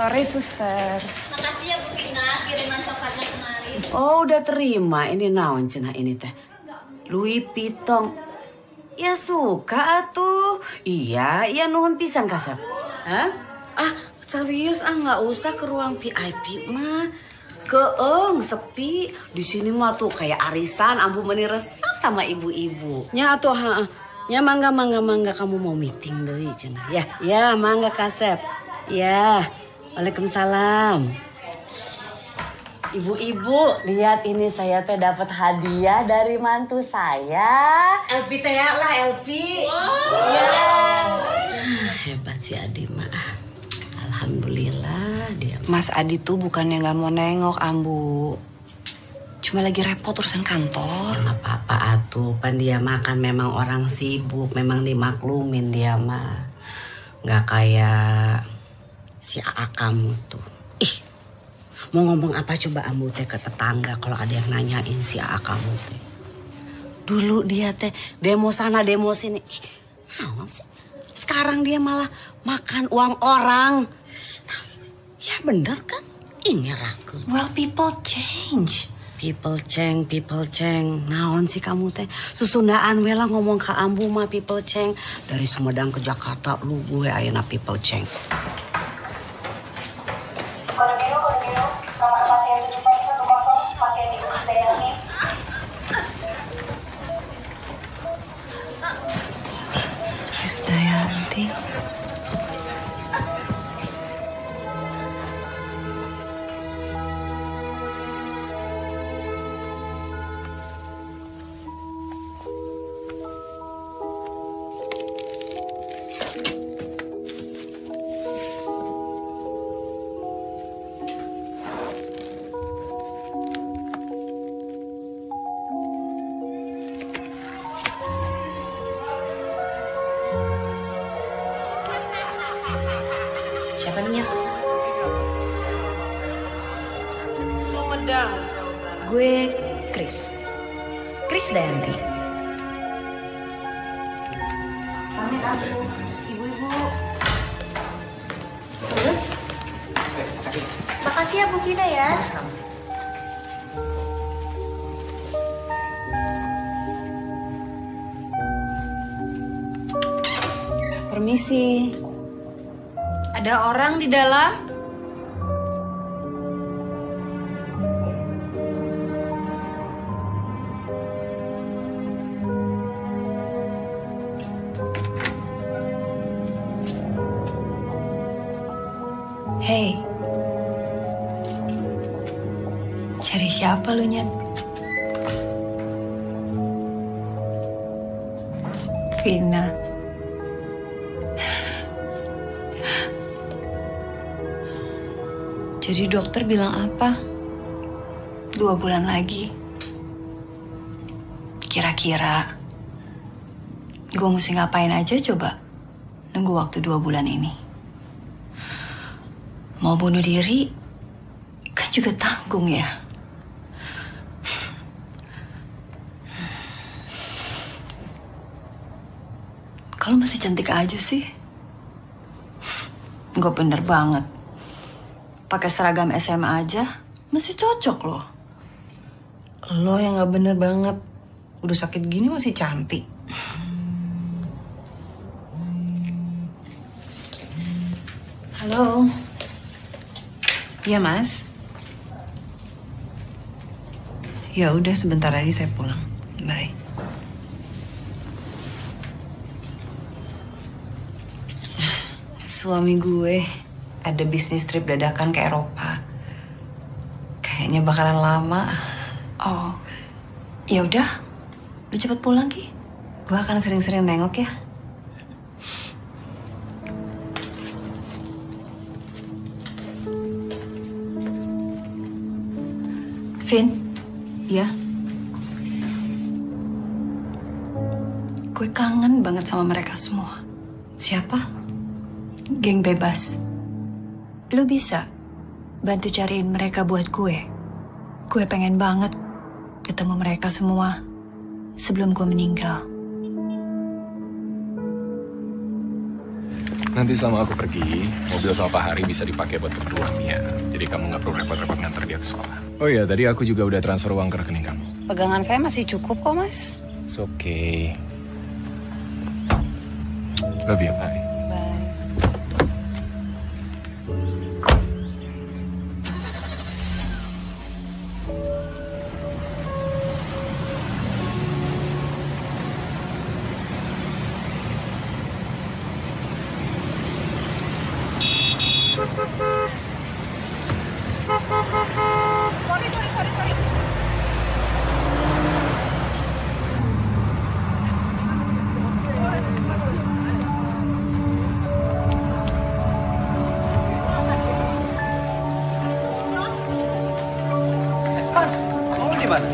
Sorry, suster. Makasih ya Bu Vina, kiriman coklatnya kemarin. Oh, udah terima. Ini naon cenah ini teh? Louis Vuitton. Ya suka atuh. Iya nuhun pisan kasep. Hah? Serius nggak usah ke ruang VIP mah. Keeng sepi. Di sini mah tuh kayak arisan, ambu meni resep sama ibu-ibu. Nya atuh nya mangga kamu mau meeting deui cenah. Ya mangga kasep. Ya. Waalaikumsalam. Ibu-ibu, lihat ini saya teh dapat hadiah dari mantu saya. Elpi teh lah, Elpi. Wow. Ya. Hebat si Adi mah. Alhamdulillah dia. Mas Adi tuh bukannya nggak mau nengok, Ambu. Cuma lagi repot urusan kantor. Nggak apa-apa atuh, pan dia makan memang orang sibuk, memang dimaklumin dia mah. Nggak kayak si AA kamu tuh. Mau ngomong apa coba Ambu teh ke tetangga kalau ada yang nanyain si AA kamu teh. Dulu dia teh demo sana demo sini. Naon sih? Sekarang dia malah makan uang orang. Ya bener kan? Ini ragu. Well, people change. People change. Naon sih kamu teh? Susundaan we lah ngomong ke Ambu mah people change. Dari Sumedang ke Jakarta lu gue ayeuna people change. Kode biru. Kamar pasien 7110, pasien Ibu Krisdayanti. Krisdayanti. Siapa niat? Sumedang. Gue Krisdayanti. Pamit aku, ibu-ibu. Sus. Makasih ya Bu Vina ya. Permisi. Ada orang di dalam? Hey. Cari siapa lu, Nyet? Vina. Jadi dokter bilang apa? 2 bulan lagi. Kira-kira gue mesti ngapain aja coba nunggu waktu 2 bulan ini? Mau bunuh diri kan juga tanggung ya. Kalau masih cantik aja sih. Gue bener banget. Pakai seragam SMA aja masih cocok loh. Lo yang gak bener banget. Udah sakit gini masih cantik. Halo. Iya Mas. Ya udah sebentar lagi saya pulang. Bye. Suami gue ada bisnis trip dadakan ke Eropa. Kayaknya bakalan lama. Oh, ya udah, lu cepet pulang Ki. Gue akan sering-sering nengok ya. Vin, Ya. gue kangen banget sama mereka semua. Siapa? Geng bebas. Lu bisa bantu cariin mereka buat gue. Gue pengen banget ketemu mereka semua sebelum gue meninggal. Nanti selama aku pergi, mobil sama Pak Hari bisa dipakai buat keperluannya. Jadi kamu nggak perlu repot-repot nganter dia ke sekolah. Oh iya, tadi aku juga udah transfer uang ke rekening kamu. Pegangan saya masih cukup kok, Mas. It's okay. Love you, bye. Sorry. Kamu di mana?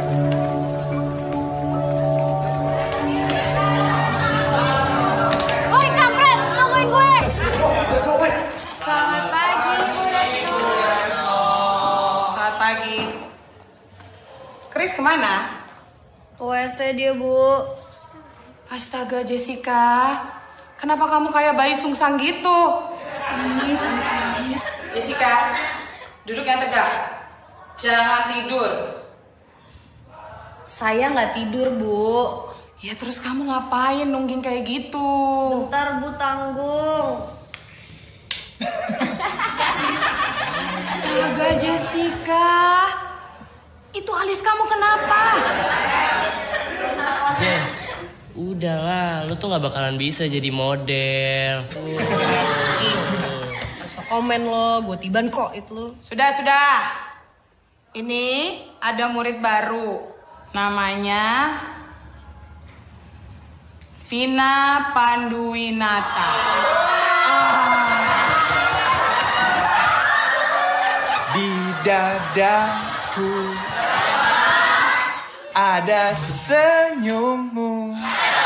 Woi, kampret, tungguin gue. Selamat pagi, Bu Ratu. Selamat pagi. Chris kemana? WC dia, Bu. Astaga, Jessica. Kenapa kamu kayak bayi sungsang gitu? Jessica, duduk yang tegak. Jangan tidur. Saya nggak tidur, Bu. Ya terus kamu ngapain nungging kayak gitu? Bentar, Bu, tanggung. Astaga, Jessica. Itu alis kamu kenapa? Jess, udahlah, lu tuh gak bakalan bisa jadi model. Gak usah komen lo, gue tiban kok itu lo. Sudah. Ini ada murid baru. Namanya Vina Panduwinata. Di dadaku ada senyummu,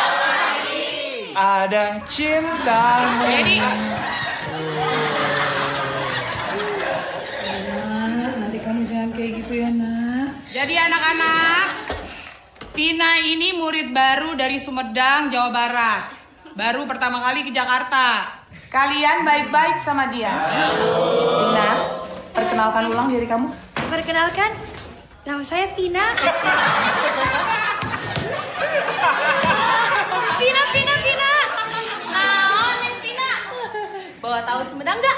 ada cintamu. Jadi Nanti kamu jangan kayak gitu ya, nak. Jadi anak-anak, Vina ini murid baru dari Sumedang, Jawa Barat. Baru pertama kali ke Jakarta. Kalian baik-baik sama dia. Vina, perkenalkan ulang diri kamu. Perkenalkan, nama saya Vina. Vina. Naonin Vina. Bawa tahu Sumedang nggak?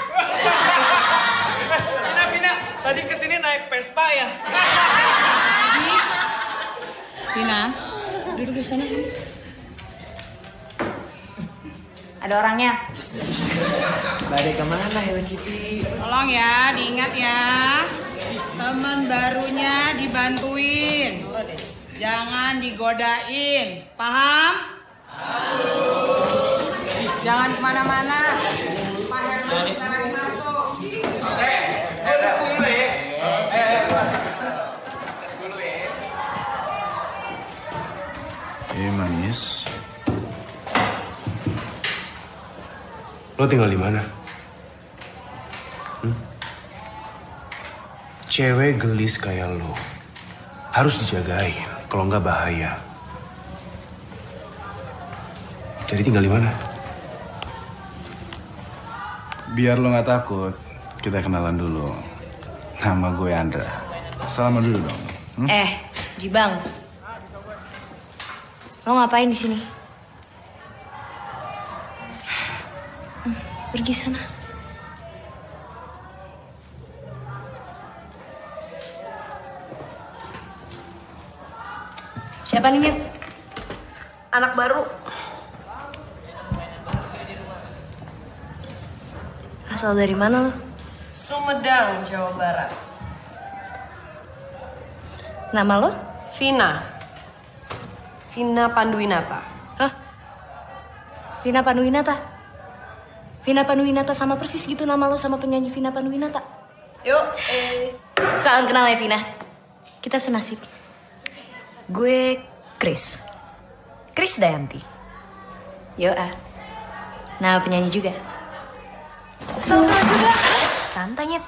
Vina, tadi kesini naik Vespa ya? Vina, duduk di sana. Ada orangnya. Badai kemana Hello Kitty? Tolong ya, diingat ya. Teman barunya dibantuin. Jangan digodain. Paham? Jangan kemana-mana. Pak Herman bisa lagi masuk. Manis. Lo tinggal di mana? Cewek gelis kayak lo harus dijagain, kalau nggak bahaya. Jadi tinggal di mana? Biar lo nggak takut, kita kenalan dulu. Nama gue Andra. Salaman dulu dong. Jibang. Lo ngapain di sini? Pergi sana. Siapa nih, Mit? Anak baru. Asal dari mana lo? Sumedang, Jawa Barat. Nama lo? Vina Panduwinata. Hah? Vina Panduwinata? Vina Panduwinata sama persis gitu nama lo sama penyanyi Vina Panduwinata. Yuk, Salam kenal ya, Vina. Kita senasib. Gue Chris Dayanti. Nama penyanyi juga. Salam kenal juga. Santai, Nyet.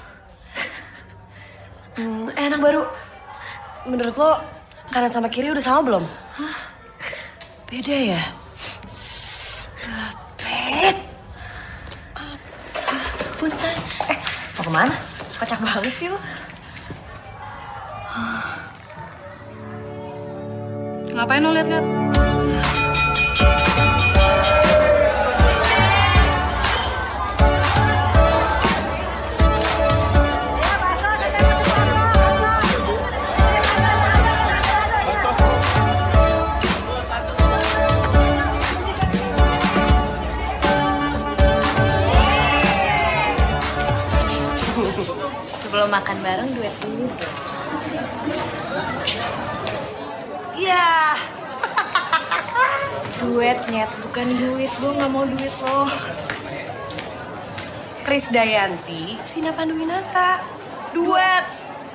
anak baru. Menurut lo, kanan sama kiri udah sama belum? Beda ya? Punten. Mau kemana? Kocak banget sih lu. Ngapain lo liat-liat? Sebelum makan bareng duet dulu. Iya. Duet, Nyet. Bukan duit. Gue gak mau duit lo. Krisdayanti, Vina Panduwinata. Duet.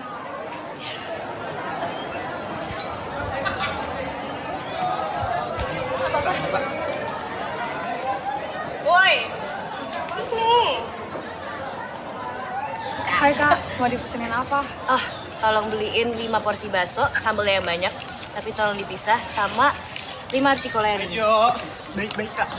Woi. Sini. Hai Kak, mau dipesenin apa? Tolong beliin 5 porsi bakso, sambelnya yang banyak. Tapi tolong dipisah sama 5 arsi kolen. Jo, baik-baik Kak.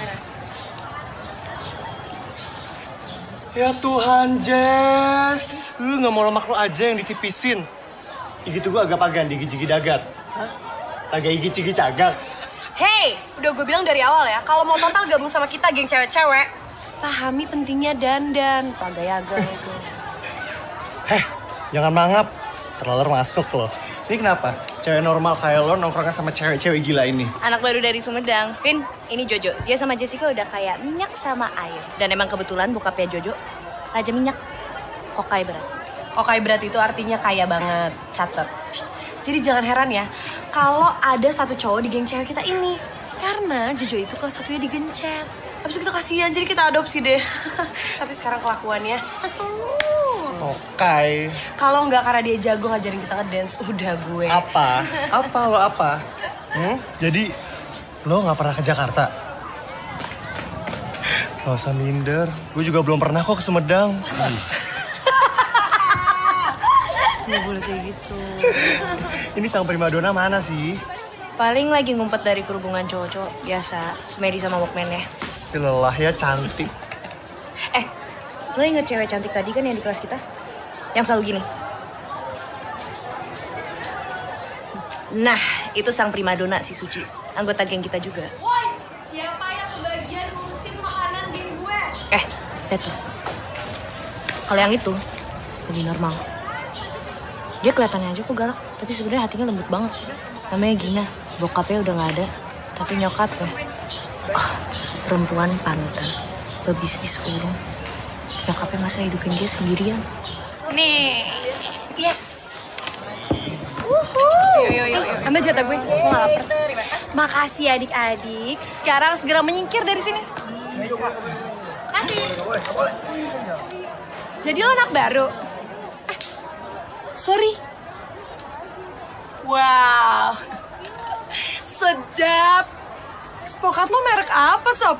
Ya Tuhan, Jess. Lu gak mau lemak lu aja yang ditipisin. Gigi tuh gue agak pagan, gigi dagat. Hah? Agak gigi cagak. Hey, udah gue bilang dari awal ya, kalau mau total gabung sama kita, geng cewek-cewek. Pahami pentingnya dandan, pagayaga itu. Jangan mangap. Terlalu masuk loh. Ini kenapa? Cewek normal kayak lo nongkrongnya sama cewek-cewek gila ini. Anak baru dari Sumedang. Vin, ini Jojo. Dia sama Jessica udah kayak minyak sama air. Dan emang kebetulan bokapnya Jojo, Raja Minyak. Kokai berat. Kokai berat itu artinya kaya banget. Catet. Jadi jangan heran ya, kalau ada satu cowok di geng cewek kita ini. Karena Jojo itu kelas satunya digencet. Habis itu kita kasihan, jadi kita adopsi deh. Tapi sekarang kelakuannya... Kokai. Kalau nggak karena dia jago ngajarin kita ngedance, udah gue. Apa? Apa? Jadi, lo nggak pernah ke Jakarta? Gak usah minder. Gue juga belum pernah kok ke Sumedang. Nggak boleh kayak gitu. Ini sang primadona mana sih? Paling lagi ngumpet dari kerubungan cowok-cowok. Biasa, semedi sama walkman-nya. Lelah ya, cantik. Lo inget cewek cantik tadi kan yang di kelas kita? Yang selalu gini. Nah, itu sang primadona si Suci. Anggota geng kita juga. Woi, siapa yang kebagian ngurusin makanan geng gue? Lihat tuh. Kalau yang itu, lebih normal. Dia kelihatannya aja kok galak, tapi sebenarnya hatinya lembut banget. Namanya Gina, bokapnya udah gak ada, tapi nyokapnya. Perempuan panutan, pebisnis urung. Nyokapnya masa hidupin dia sendirian. Nih. Yes. Yuk. Ambil jatah gue gak lapar. Makasih adik-adik. Sekarang segera menyingkir dari sini. Kasih. Jadi lo anak baru? Sorry. Wow. Sedap. Spokat lo merek apa, Sob?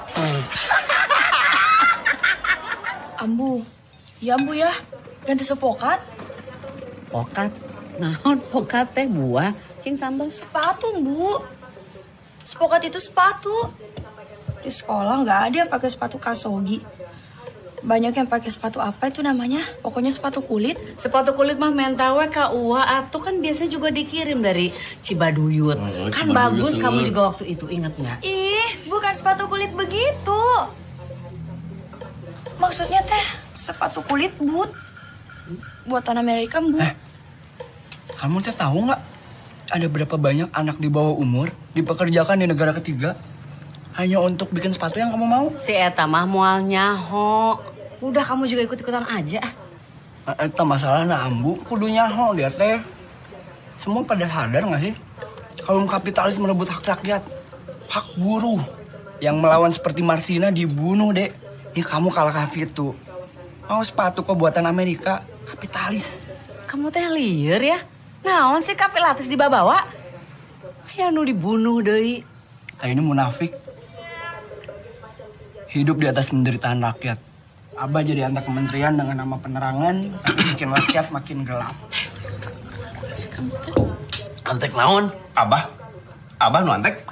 Ambu. Ya, Ambu ya. Ganti sepokat. Pokat? Naon pokat teh buah? Cing sambal. Sepatu, Bu. Sepokat itu sepatu. Di sekolah nggak ada yang pakai sepatu kasogi. Banyak yang pakai sepatu apa itu namanya? Pokoknya sepatu kulit. Sepatu kulit mah mentawe ka uwa atuh kan biasanya juga dikirim dari Cibaduyut. Kan bagus kamu juga waktu itu, inget nggak? Ih, bukan sepatu kulit begitu. Maksudnya teh sepatu kulit boot. Buatan Amerika, Bu. Kamu teh tahu nggak? Ada berapa banyak anak di bawah umur dipekerjakan di negara ketiga hanya untuk bikin sepatu yang kamu mau? Si eta mah moal nyaho. Udah kamu juga ikut-ikutan aja. Eta masalahnya Ambu, kudu nyaho dia teh. Semua pada sadar nggak sih? Kaum kapitalis merebut hak rakyat, hak buruh. Yang melawan seperti Marsina dibunuh, Dek. Ini kamu kalah kaki itu. Mau sepatu kok buatan Amerika, kapitalis. Kamu teh liar ya? Naon sih kapitalis dibawa? Ya nu dibunuh deui. Kayak ini munafik. Hidup di atas penderitaan rakyat. Abah jadi antar kementerian dengan nama penerangan, bikin rakyat makin gelap. Antek naon? Abah? Abah nu antek?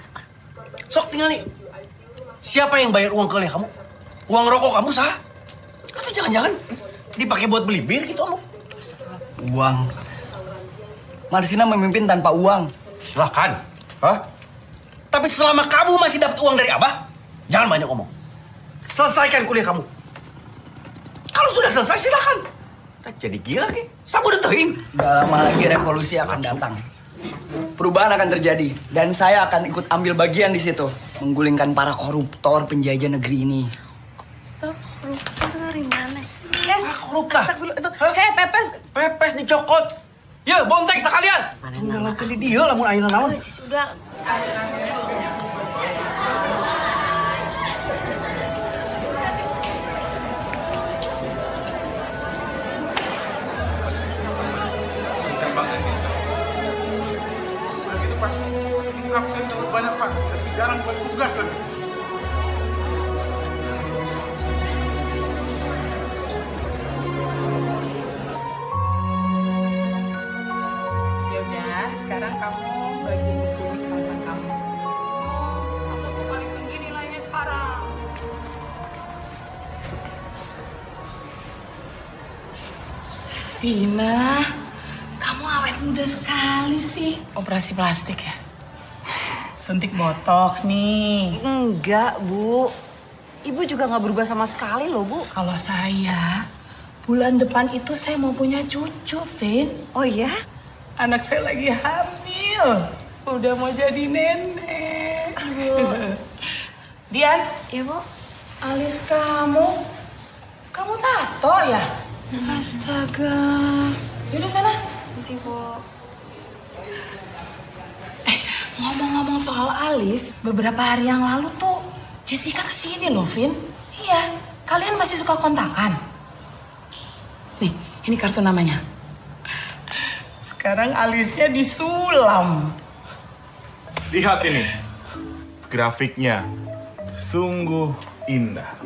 Sok tinggali. Siapa yang bayar uang kuliah kamu? Uang rokok kamu sah? Atau Jangan-jangan dipakai buat beli bir gitu, Om? Uang. Marsina memimpin tanpa uang. Silahkan. Hah? Tapi selama kamu masih dapat uang dari Abah, jangan banyak ngomong. Selesaikan kuliah kamu. Kalau sudah selesai, silakan. Jadi gila, Ki. Sabu detein. Gak lama lagi revolusi akan datang. Perubahan akan terjadi. Dan saya akan ikut ambil bagian di situ. Menggulingkan para koruptor penjajah negeri ini. Koruptor dari mana? Koruptor. Hei, Pepes. Pepes dicokot. Ya, bontek sekalian. Tunggal kali dia lamun ayeuna naon. Sudah. Absen terlalu banyak Pak, jarang bertugas lagi. Ya udah, sekarang kamu bagi buku teman kamu. Kamu tuh paling tinggi nilainya sekarang. Vina, kamu awet muda sekali sih. Operasi plastik ya? Suntik botox nih. Enggak, Bu. Ibu juga nggak berubah sama sekali loh, Bu. Kalau saya, bulan depan itu saya mau punya cucu, Vin. Oh iya? Anak saya lagi hamil. Udah mau jadi nenek. Bu. Dian. Iya, Bu. Alis kamu tato ya? Astaga. Yaudah sana. Masih, Bu. Ngomong-ngomong soal alis, beberapa hari yang lalu tuh Jessica kesini loh, Vin. Iya, kalian masih suka kontakan? Nih, ini kartu namanya. Sekarang alisnya disulam. Lihat ini, grafiknya sungguh indah.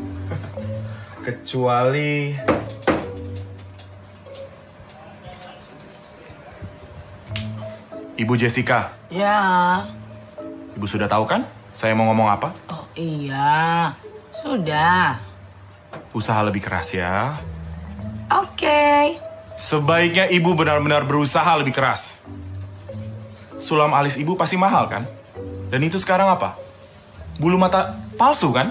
Kecuali Ibu Jessica. Ya. Ibu sudah tahu kan saya mau ngomong apa? Oh iya, sudah. Usaha lebih keras ya. Oke. Sebaiknya ibu benar-benar berusaha lebih keras. Sulam alis ibu pasti mahal kan? Dan itu sekarang apa? Bulu mata palsu kan?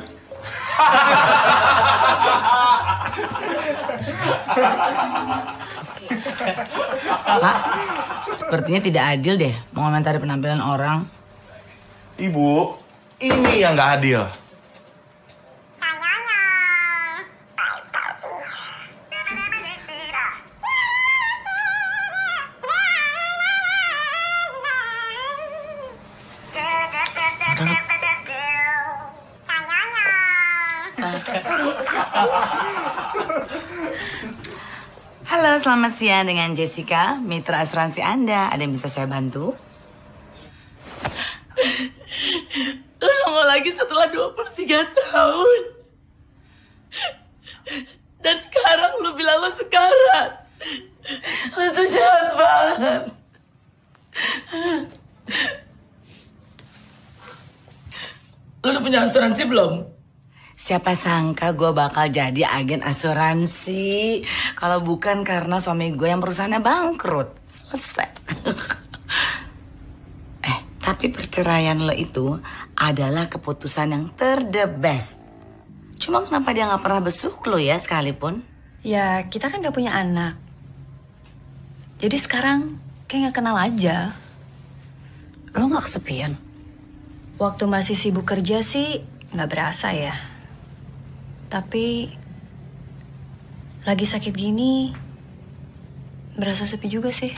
Pak, sepertinya tidak adil deh mengomentari penampilan orang. Ibu, ini yang nggak adil. Halo, selamat siang dengan Jessica, mitra asuransi Anda. Ada yang bisa saya bantu? Lama lagi setelah 23 tahun. Dan sekarang lu bilang lu sekarat. Lu tuh jahat banget. Lu udah punya asuransi belum? Siapa sangka gue bakal jadi agen asuransi. Kalau bukan karena suami gue yang perusahaannya bangkrut. Selesai. Tapi perceraian lo itu adalah keputusan yang the best. Cuma kenapa dia gak pernah besuk lo ya sekalipun? Ya, kita kan gak punya anak. Jadi sekarang kayak gak kenal aja. Lo gak kesepian? Waktu masih sibuk kerja sih gak berasa ya. Tapi lagi sakit gini berasa sepi juga sih.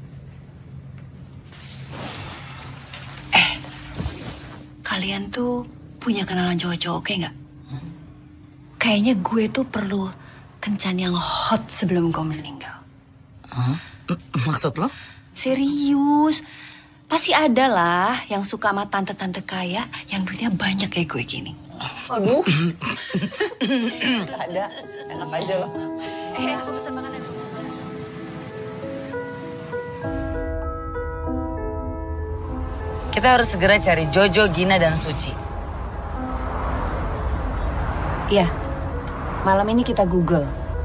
Kalian tuh punya kenalan cowok-cowok kayak nggak? Kayaknya gue tuh perlu kencan yang hot sebelum gue meninggal. Maksud lo? Serius. Pasti ada lah yang suka sama tante-tante kaya yang duitnya banyak kayak gue gini. Aduh. Ada. Enak aja lo. Aku pesan makanan. Kita harus segera cari Jojo, Gina, dan Suci. Iya, malam ini kita Google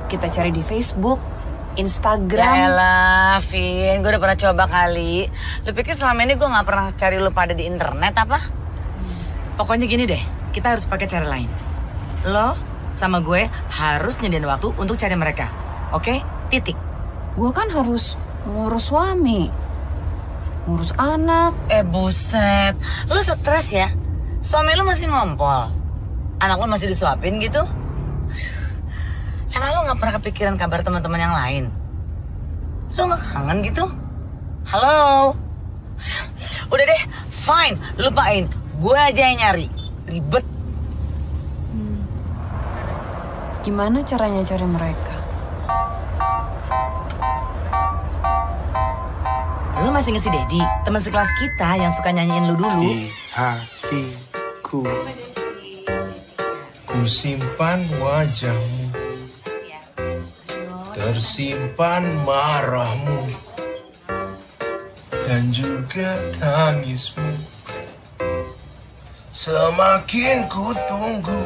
kita cari di Facebook, Instagram. Yaelah, Vin, gue udah pernah coba kali. Lu pikir selama ini gue gak pernah cari lu pada di internet apa? Pokoknya gini deh, kita harus pakai cara lain. Lo sama gue harus nyediain waktu untuk cari mereka. Oke? Titik. Gue kan harus ngurus suami, ngurus anak. Buset, lu stres ya? Suami lu masih ngompol? Anak lu masih disuapin gitu? Emang lu gak pernah kepikiran kabar teman-teman yang lain? Lu gak kangen gitu? Halo? Udah deh, fine, lupain. Gue aja yang nyari. Ribet. Gimana caranya cari mereka? Lu masih inget si Dedi, teman sekelas kita yang suka nyanyiin lu dulu? Di hatiku, ku simpan wajahmu, tersimpan marahmu, dan juga tangismu. Semakin ku tunggu,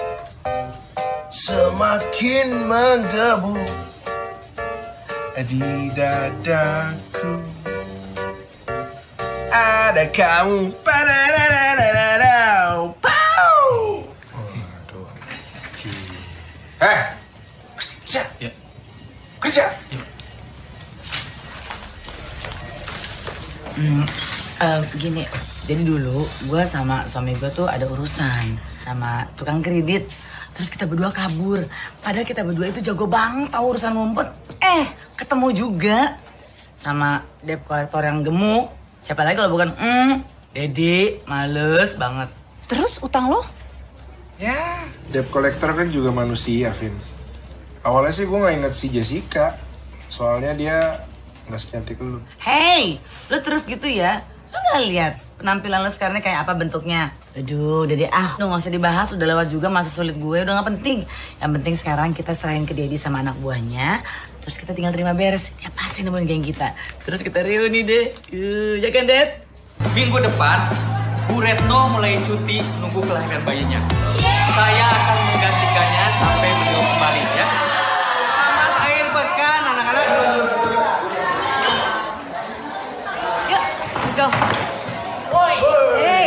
semakin menggebu di dadaku. Ada kamu. Kerja. Ya. Kerja. Ya. Gini, jadi dulu gue sama suami gue tuh ada urusan sama tukang kredit. Terus kita berdua kabur. Padahal kita berdua itu jago banget tahu urusan ngumpet. Ketemu juga sama debt collector yang gemuk. Siapa lagi kalau bukan Dedi, males banget. Terus utang lo? Ya, debt collector kan juga manusia, Vin. Awalnya sih gue gak inget si Jessica. Soalnya dia gak secantik lu. Hey, lu terus gitu ya? Lu gak lihat penampilan lu sekarang kayak apa bentuknya? Aduh, Dedi, lu gak usah dibahas. Udah lewat juga masa sulit gue, udah gak penting. Yang penting sekarang kita serahin ke Dedi sama anak buahnya. Terus kita tinggal terima beres. Ya pasti nemuin geng kita. Terus kita reuni deh. Ya kan, Dad? Minggu depan, Bu Retno mulai cuti nunggu kelahiran bayinya. Saya akan menggantikannya sampai beliau kembali ya. Selamat akhir pekan, anak-anak. Yuk, let's go. Woi. Hey.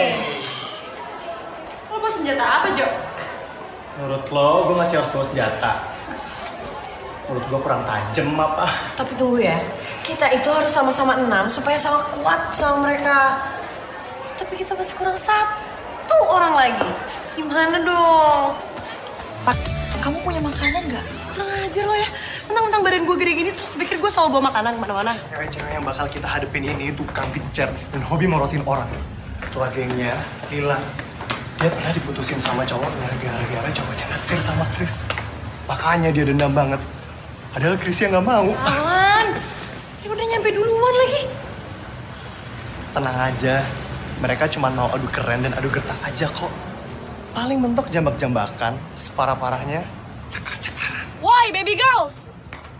Lo bawa senjata apa, Jo? Menurut lo, gue masih harus bawa senjata. Menurut gue kurang tajam apa? Tapi tunggu ya, kita itu harus sama-sama 6 supaya sama kuat sama mereka. Tapi kita masih kurang 1 orang lagi. Gimana dong? Pak, kamu punya makanan nggak? Kurang ajar lo ya. Mentang-mentang badan gue gede gini terus pikir gue selalu bawa makanan kemana-mana. Cewek-cewek yang bakal kita hadepin ini tukang gencer dan hobi morotin orang. Tua gengnya hilang. Dia pernah diputusin sama cowoknya gara-gara cowoknya naksir sama Chris. Makanya dia dendam banget. Padahal Chrisnya nggak mau. Alan, dia udah nyampe duluan lagi. Tenang aja, mereka cuma mau adu keren dan adu gertak aja kok. Paling mentok jambak-jambakan, separah-parahnya cakar-cakaran. Why, baby girls?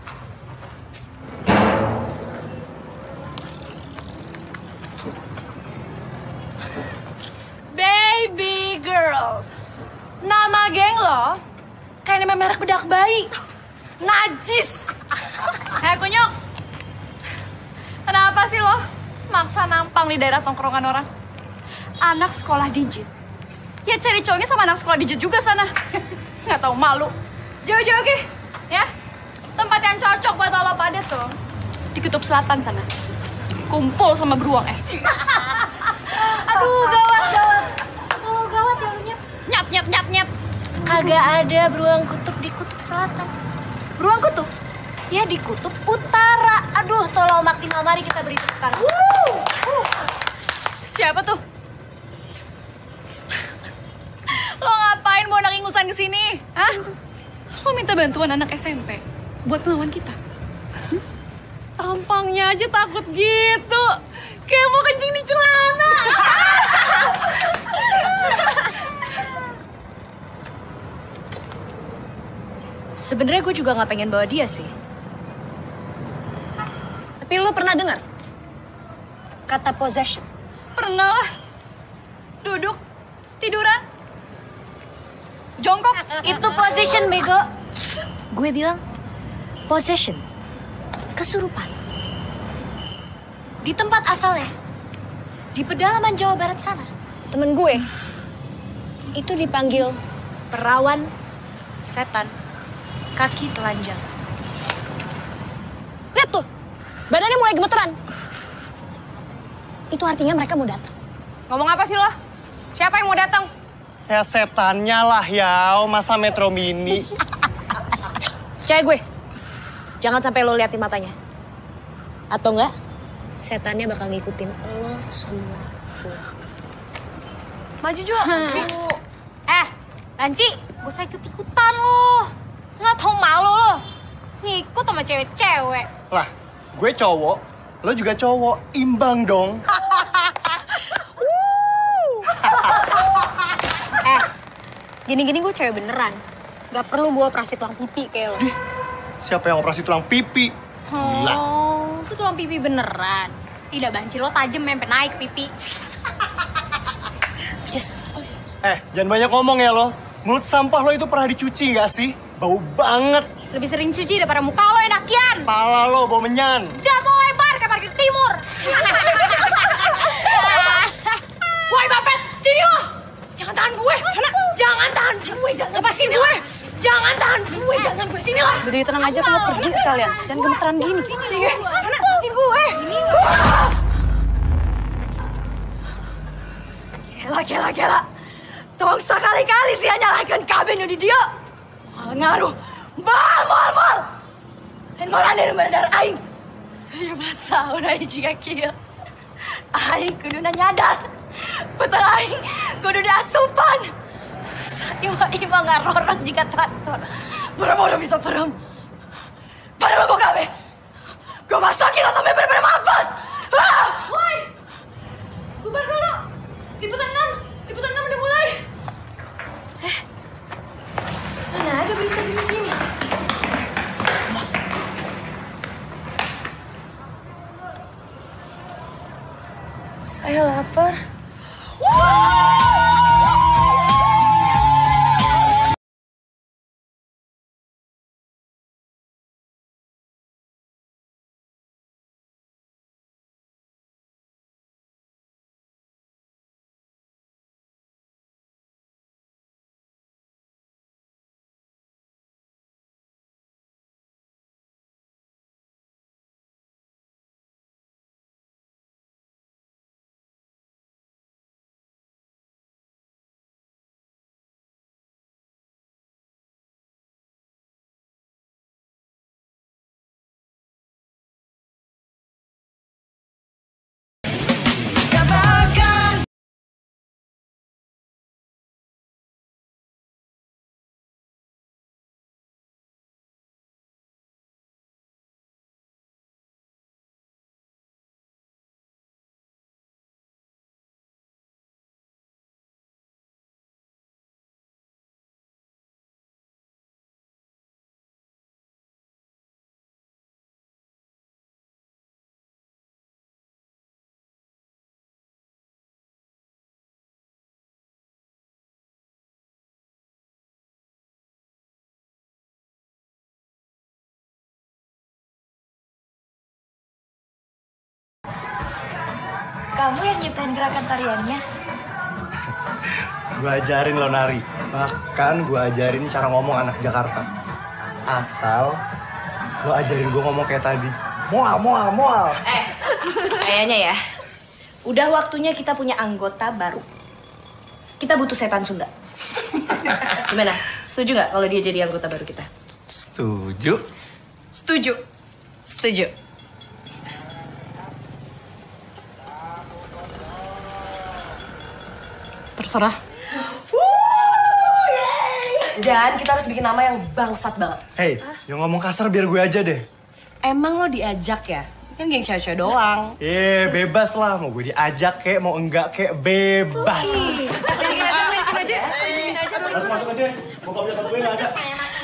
Baby girls, nama geng lo kayak nama merek bedak bayi. Najis. Kunyuk. Kenapa sih lo maksa nampang di daerah tongkrongan orang? Anak sekolah digit. Ya cari cowoknya sama anak sekolah digit juga sana. Nggak tahu malu. Jauh-jauh ke, ya. Tempat yang cocok buat lo pada tuh di kutub selatan sana. Kumpul sama beruang es. Aduh, gawat. Oh, gawat ya. Nyat. Kagak ada beruang kutub di kutub selatan. Beruang kutub? Ya di kutub utara. Aduh, tolong maksimal, mari kita beri tepuk tangan. Siapa tuh? Lo ngapain bawa anak ingusan ke sini? Hah? Lo minta bantuan anak SMP buat melawan kita? Tampangnya aja takut gitu. Kayak mau kencing di celana. Sebenarnya gue juga nggak pengen bawa dia sih. Tapi lo pernah dengar kata possession? Pernah lah. Duduk, tiduran, jongkok. Itu position, bego. Gue bilang Possession. Kesurupan. Di tempat asalnya. Di pedalaman Jawa Barat sana. Temen gue. Itu dipanggil perawan setan kaki telanjang. Lihat tuh. Badannya mulai gemeteran. Itu artinya mereka mau datang. Ngomong apa sih lo? Siapa yang mau datang? Ya setannya lah ya, masa Metro Mini. Percaya gue. Jangan sampai lo liatin matanya. Atau enggak, setannya bakal ngikutin lo semua. Maju Jo. Lanci, gak usah ikut-ikutan lo. Nggak tau malu lo. Ngikut sama cewek-cewek. Lah, gue cowok, lo juga cowok, imbang dong. Gini-gini gue cewek beneran. Gak perlu gue operasi tulang pipi kayak lo. Siapa yang operasi tulang pipi? Gila. Oh, itu tulang pipi beneran. Tidak banci lo tajem sampai naik pipi. Jangan banyak ngomong ya lo. Mulut sampah lo itu pernah dicuci gak sih? Bau banget. Lebih sering cuci daripada muka lo enakian. Pala lo bau menyan. Zat lo lebar kayak parkir timur. Woi Bapet, sini lo. Jangan tahan gue. Jangan tahan gue. Lepasin gue. Jangan tahan gue. Jangan gue. Sini lah. Udah tenang aja, kamu pergi sekalian. Jangan gemeteran gini. Sini gue. Lepasin gue. Gila. Tolong sekali-kali sih nyalakan kabin di dia. Mal ngaruh. Mal. Dan marane nomor darah aing. Saya masa udah jika kieu. Aing kuduna nyadar. Betul aing kudu diasupan. Ima ngarorong jika traktor. Boro-boro bisa perem. Padahal gue gawe. Gue masakin lo sampai bener-bener mampus. Woi. Bubar dulu. Liputan 6 udah mulai. Mana ada berita segini? Bos. Saya lapar. Kamu yang nyiptain gerakan tariannya? Gue ajarin lo nari. Bahkan gue ajarin cara ngomong anak Jakarta. Asal lo ajarin gue ngomong kayak tadi. Moal. Kayaknya ya. Udah waktunya kita punya anggota baru. Kita butuh setan Sunda. Gimana? Setuju nggak kalau dia jadi anggota baru kita? Setuju. Terserah. Dan kita harus bikin nama yang bangsat banget. Hey, yang ngomong kasar biar gue aja deh. Emang lo diajak ya? Kan geng cewek-cewek doang. Bebas lah. Mau gue diajak kek, mau enggak kek, bebas. Masuk aja. Mau kopi gue nggak ada.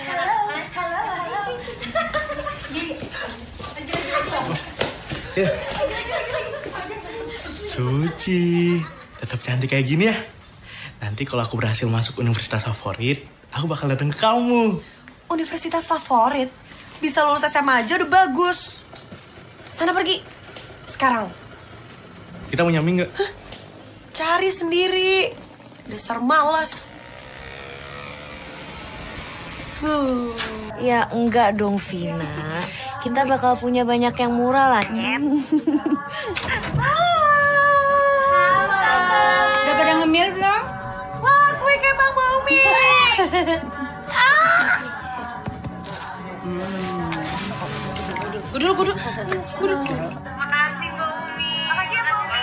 Suci, tetap cantik kayak gini ya. Nanti kalau aku berhasil masuk universitas favorit, aku bakal datang ke kamu. Universitas favorit? bisa lulus SMA aja udah bagus. Sana pergi. Sekarang. Kita mau nyambi nggak? Cari sendiri. Dasar malas. Ya enggak dong, Vina. Kita bakal punya banyak yang murah lah, Nyet. Udah pada ngemil belum? Wah, kue kayak Bang Bomi. Gudul. Makasih, Bomi. Makasih ya, Bomi.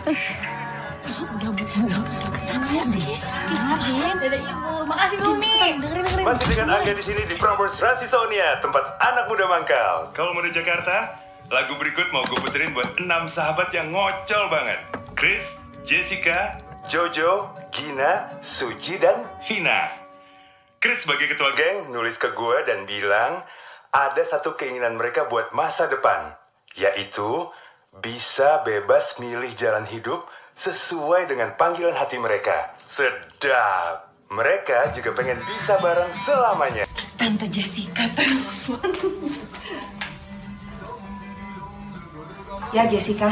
Dadah Ibu. Makasih Bumi. Masih dengan Angga di sini di Prambors Rasi Sonia, tempat anak muda mangkal. Kalau mau di Jakarta, lagu berikut mau gue puterin buat 6 sahabat yang ngocol banget. Chris, Jessica, Jojo, Gina, Suci, dan Vina. Chris sebagai ketua geng nulis ke gue dan bilang ada satu keinginan mereka buat masa depan, yaitu bisa bebas milih jalan hidup sesuai dengan panggilan hati mereka. Sedap. Mereka juga pengen bisa bareng selamanya. Tante Jessica telepon. Ya, Jessica.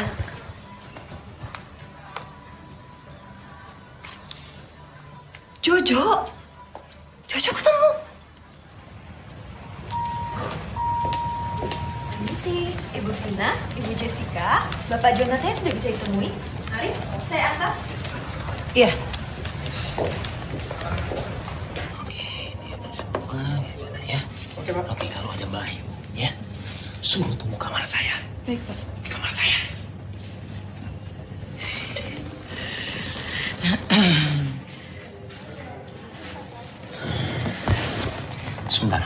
Jojo ketemu. Permisi, Ibu Vina, Ibu Jessica, Bapak Jonathan sudah bisa ditemui. Mari, saya antar. Iya. Oke, kalau ada Mbak Ayu, ya, suruh tunggu kamar saya. Baik, Pak. Di kamar saya. Sebentar.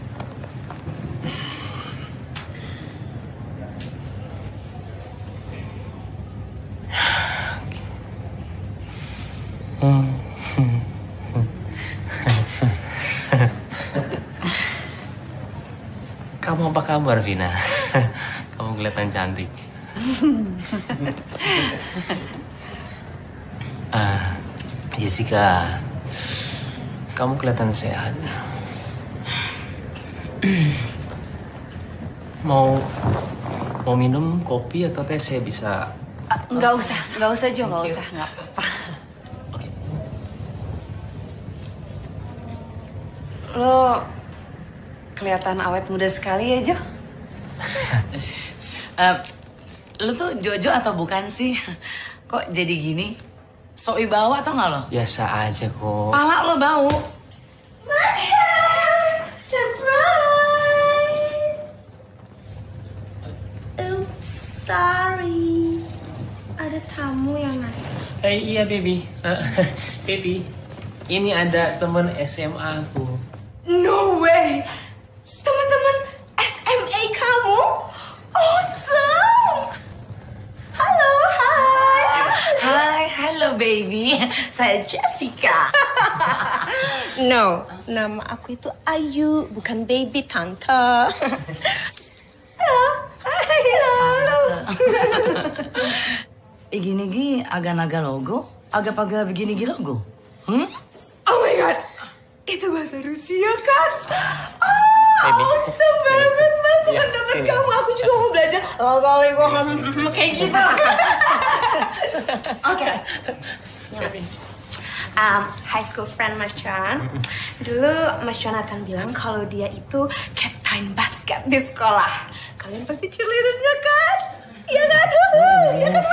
Kamu apa kabar, Vina? Kamu kelihatan cantik. Jessica, kamu kelihatan sehat. Mau minum kopi atau teh? Saya bisa. Nggak usah Jo, nggak usah, nggak apa-apa. Lo kelihatan awet muda sekali ya, Jo. Lo tuh Jojo atau bukan sih? Kok jadi gini? Sok wibawa tau nggak lo? Biasa aja kok. Pala lo bau. Surprise! Oops, sorry. Ada tamu ya, Mas? Iya, baby. Baby, ini ada teman SMA aku. No way! Teman-teman SMA kamu? Awesome! Halo, Halo baby. Saya Jessica. No, nama aku itu Ayu, bukan baby tante. Gini agak-agak logo, agak-agak begini logo. Oh my god, itu bahasa Rusia kan? Awesome banget, Mas. Teman-teman kamu, aku juga mau belajar. Kali gue kayak gitu. Oke. High school friend Mas Chan. Dulu Mas Jonathan bilang kalau dia itu captain basket di sekolah. Kalian pasti cheerleadersnya kan? Iya kan? Iya kan,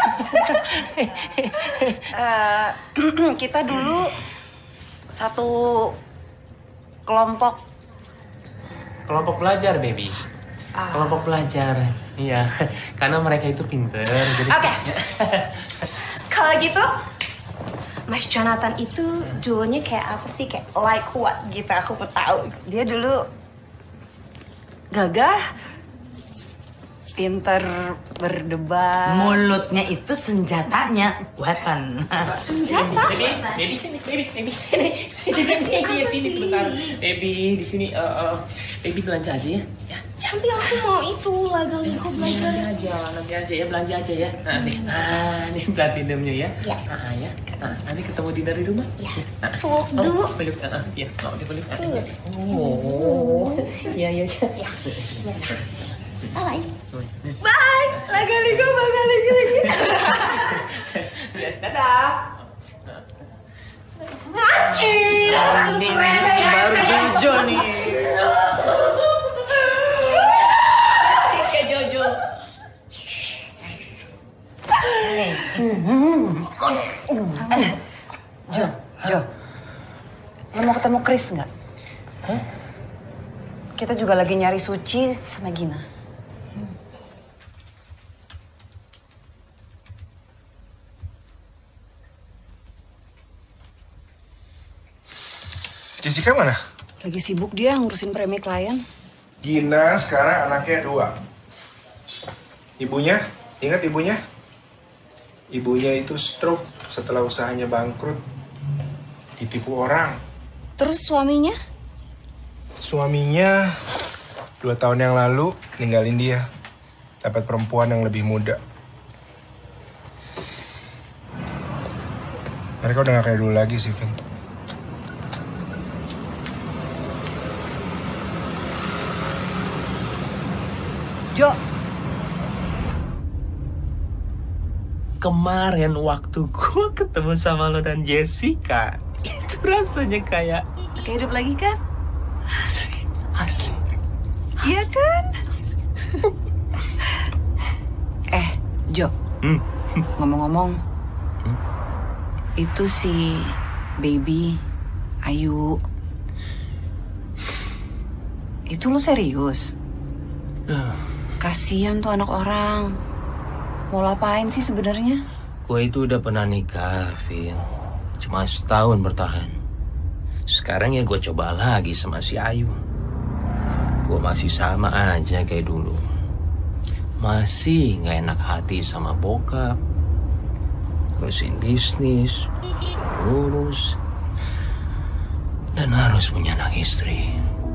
Mas? Kita dulu satu kelompok. Kelompok pelajar, baby. Kelompok pelajar. Iya, karena mereka itu pinter. Oke. Kalau gitu, Mas Jonathan itu dulunya kayak apa sih? Kayak like what gitu, aku mau tahu. Dia dulu gagah, pinter berdebat. Mulutnya itu senjatanya, weapon. Senjata? Baby sini, baby sini sebentar. Baby di sini, baby belanja aja ya. Nanti aku mau itu Lagaliko belajar. Nanti aja ya, belanja aja ya. Nih platinumnya ya. Ya. Ya. Nanti ketemu Dina di rumah. Ya. Peluk dulu. Peluk. Ya, mau dipeluk. Oh. Iya. Ya. Bye. Bye. Lagaliko lagi. Dadah. Ini baru Jojo nih. Jojo. Jo, lo mau ketemu Chris nggak? Kita juga lagi nyari Suci sama Gina. Jessica mana? Lagi sibuk dia ngurusin premi klien. Gina sekarang anaknya 2. Ibunya, ingat ibunya? Ibunya itu stroke setelah usahanya bangkrut. Ditipu orang. Terus suaminya? Suaminya 2 tahun yang lalu ninggalin dia. Dapat perempuan yang lebih muda. Mereka udah gak kayak dulu lagi sih, Vin. Jo. Kemarin waktu gue ketemu sama lo dan Jessica, itu rasanya kayak hidup lagi kan? Asli. Iya kan? Jo. Ngomong-ngomong, itu si Baby, Ayu. Itu lu serius? Kasian tuh anak orang. Mau ngapain sih sebenarnya? Gue itu udah pernah nikah, Vin. Cuma setahun bertahan. Sekarang ya gue coba lagi sama si Ayu. Gue masih sama aja kayak dulu. Masih gak enak hati sama bokap. Terusin bisnis, lurus. Dan harus punya anak istri.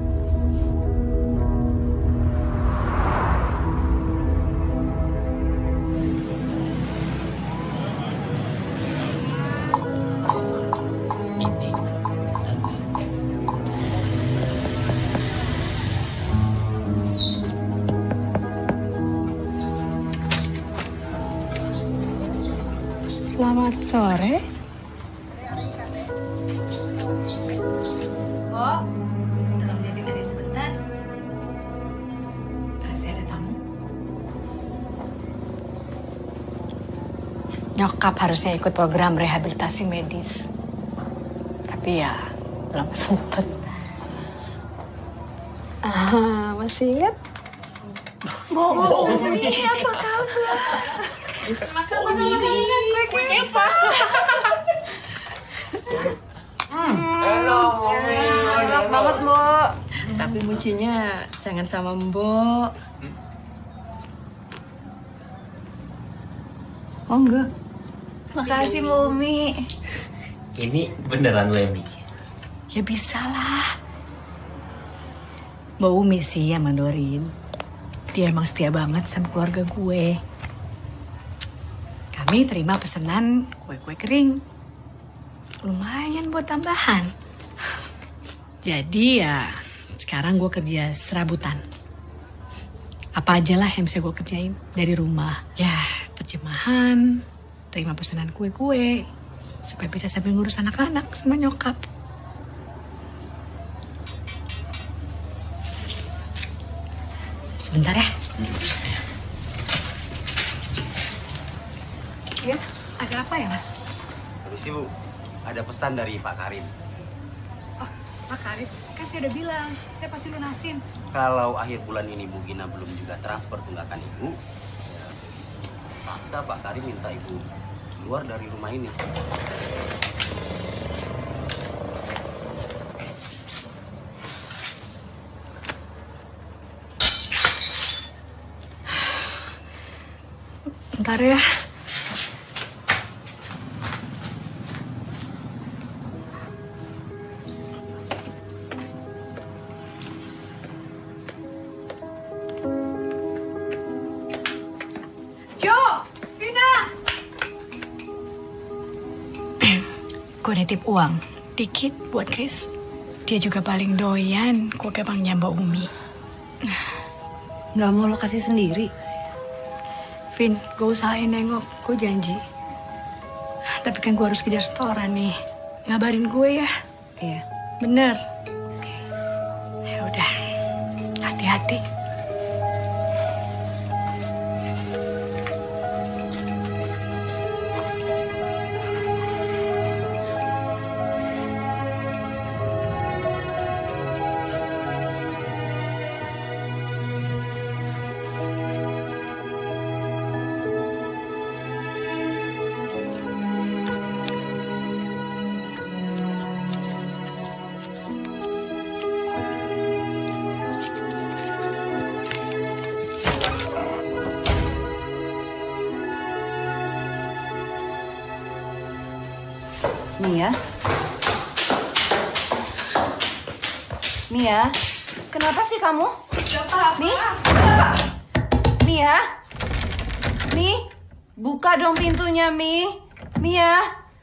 Selamat sore. Oh, tolong jadi dari sebentar. Saya ada tamu. Nyokap harusnya ikut program rehabilitasi medis. Tapi ya, belum sempet. Masih ingat? Umi, apa kabar? Makan kue apa? Enak banget, Mbok. Tapi mucinya jangan sama Mbok. Oh enggak. Makasih, Mbak Umi. Ini beneran lo yang bikin? Ya bisa lah. Mbak Umi sih yang mandorin. Dia emang setia banget sama keluarga gue. Kami terima pesanan kue-kue kering. Lumayan buat tambahan. Jadi ya sekarang gue kerja serabutan. Apa aja lah yang bisa gue kerjain dari rumah. Ya terjemahan, terima pesanan kue-kue. Supaya bisa sambil ngurus anak-anak sama nyokap. Sebentar ya. Iya, ada apa ya, Mas? Permisi, Bu. Ada pesan dari Pak Karim. Oh, Pak Karim, kan saya udah bilang, saya pasti lunasin. Kalau akhir bulan ini Bu Gina belum juga transfer tunggakan Ibu, ya, paksa Pak Karim minta Ibu keluar dari rumah ini. Bentar ya. nitip uang. Dikit buat Chris. Dia juga paling doyan kue kepangnya Mbak Umi. Nggak mau lo kasih sendiri? Vin, gue usahain nengok. Gue janji. Tapi kan gue harus kejar setoran nih. Ngabarin gue ya. Iya. Bener. Oke. Ya udah. Hati-hati. Mia? Mia? Kenapa sih kamu? Mi? Mia? Mi? Buka dong pintunya, Mi. Mia?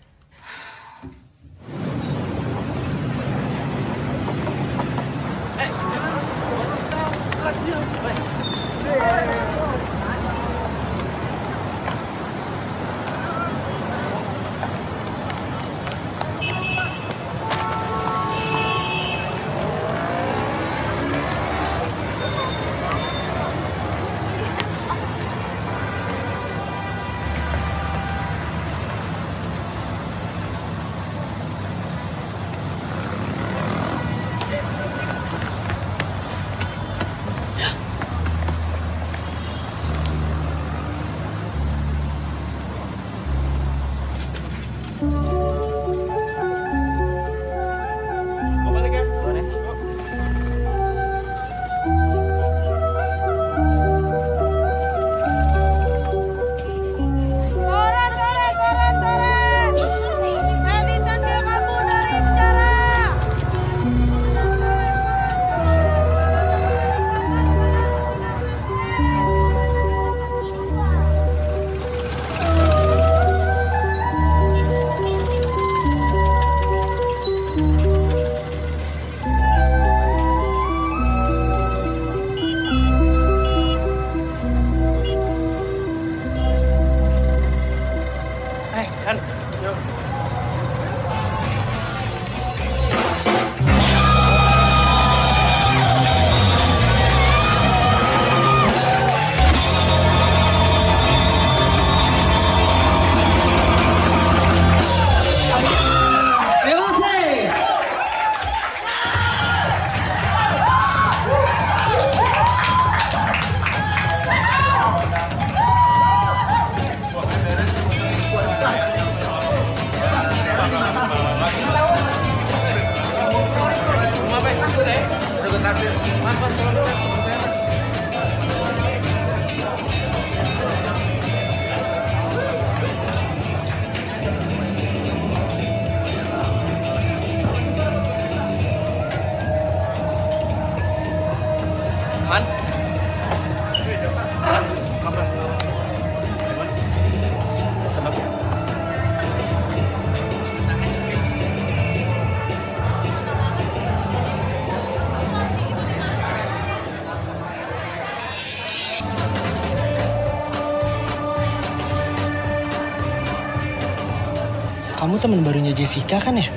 Kamu teman barunya Jessica kan ya?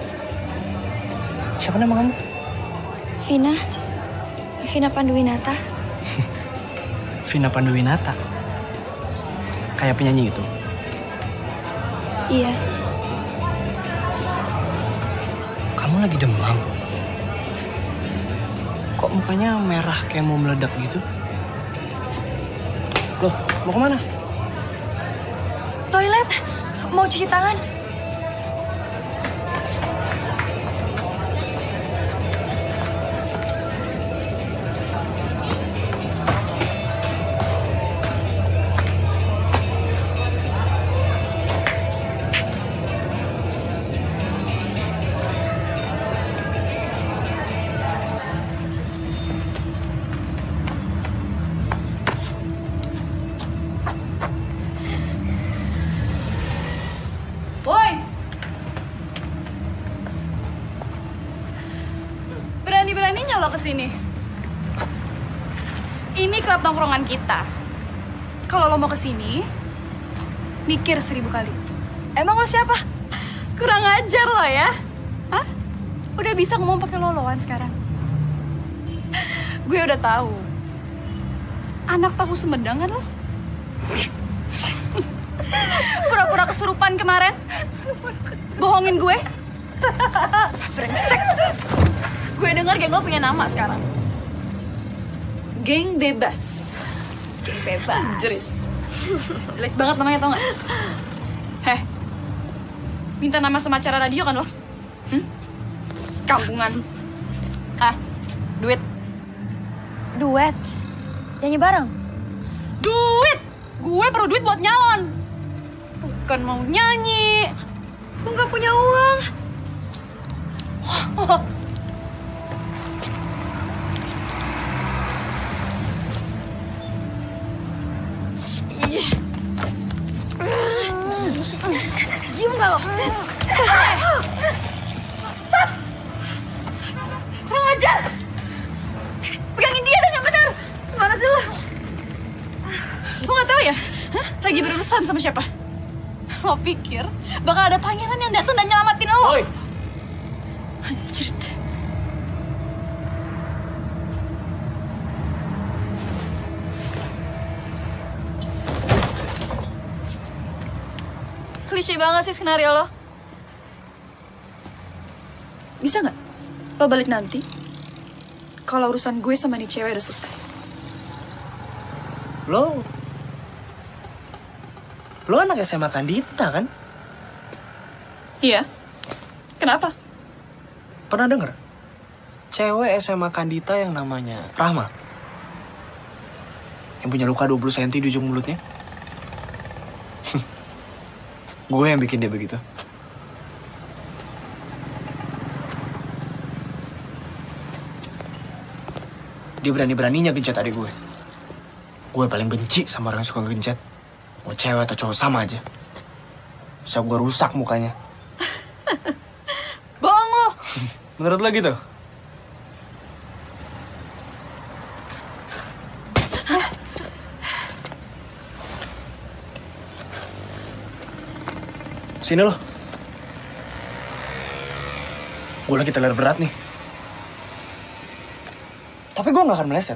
Siapa nama kamu? Vina. Vina Panduwinata. Vina Panduwinata. Kayak penyanyi itu? Iya. Kamu lagi demam? Kok mukanya merah kayak mau meledak gitu? Loh, mau kemana? Toilet. Mau cuci tangan. Pur, sini. Ini klub tongkrongan kita. Kalau lo mau kesini, mikir 1000 kali. Emang lo siapa? Kurang ajar lo ya. Hah? Udah bisa ngomong pakai loloan sekarang. Gue udah tahu. Anak tahu Sumedang kan lo? Pura-pura kesurupan kemarin. Bohongin gue. Brengsek. Gue denger geng lo punya nama sekarang. Geng Bebas. Geng Bebas. Jerit. Jelek banget namanya, tau gak? Heh. Minta nama sama acara radio kan lo? Kampungan. Duit. Duet? Nyanyi bareng? Duit! Gue perlu duit buat nyalon. Bukan mau nyanyi. Gue gak punya uang. Diem gak lo? Sat! Kurang ajar! Pegangin dia deh, gak bener! Gimana sih lo? Lo gak tahu ya? Hah? Lagi berurusan sama siapa? Lo pikir bakal ada pangeran yang datang dan nyelamatin lo? Oi! Anjir. Klise banget sih skenario lo. Bisa nggak lo balik nanti kalau urusan gue sama nih cewek udah selesai? Lo anak SMA Kandita kan? Iya. Kenapa? Pernah denger? Cewek SMA Kandita yang namanya Rahma. Yang punya luka 20 cm di ujung mulutnya. Gue yang bikin dia begitu. Dia berani-beraninya gencet adik gue. Gue paling benci sama orang yang suka gencet. Mau cewek atau cowok sama aja. Bisa gue rusak mukanya. Bohong lo. Menurut lo gitu? Sini lo. Gue lagi teler berat nih. Tapi gue gak akan meleset.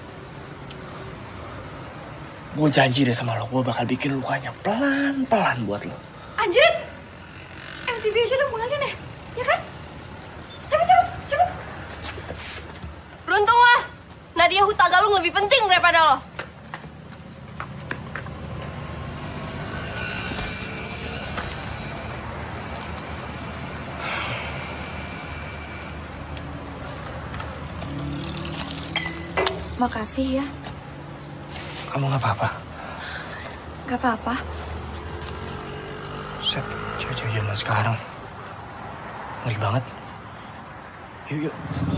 Gue janji deh sama lo, gue bakal bikin lukanya pelan-pelan buat lo. Anjir! MTV aja udah mulai nih, ya kan? Cepet! Beruntung lah, Nadia Hutagalung lebih penting daripada lo. Makasih ya. Kamu gak apa-apa? Gak apa-apa. Set, cewek-cewek zaman sekarang. Ngeri banget. Yuk.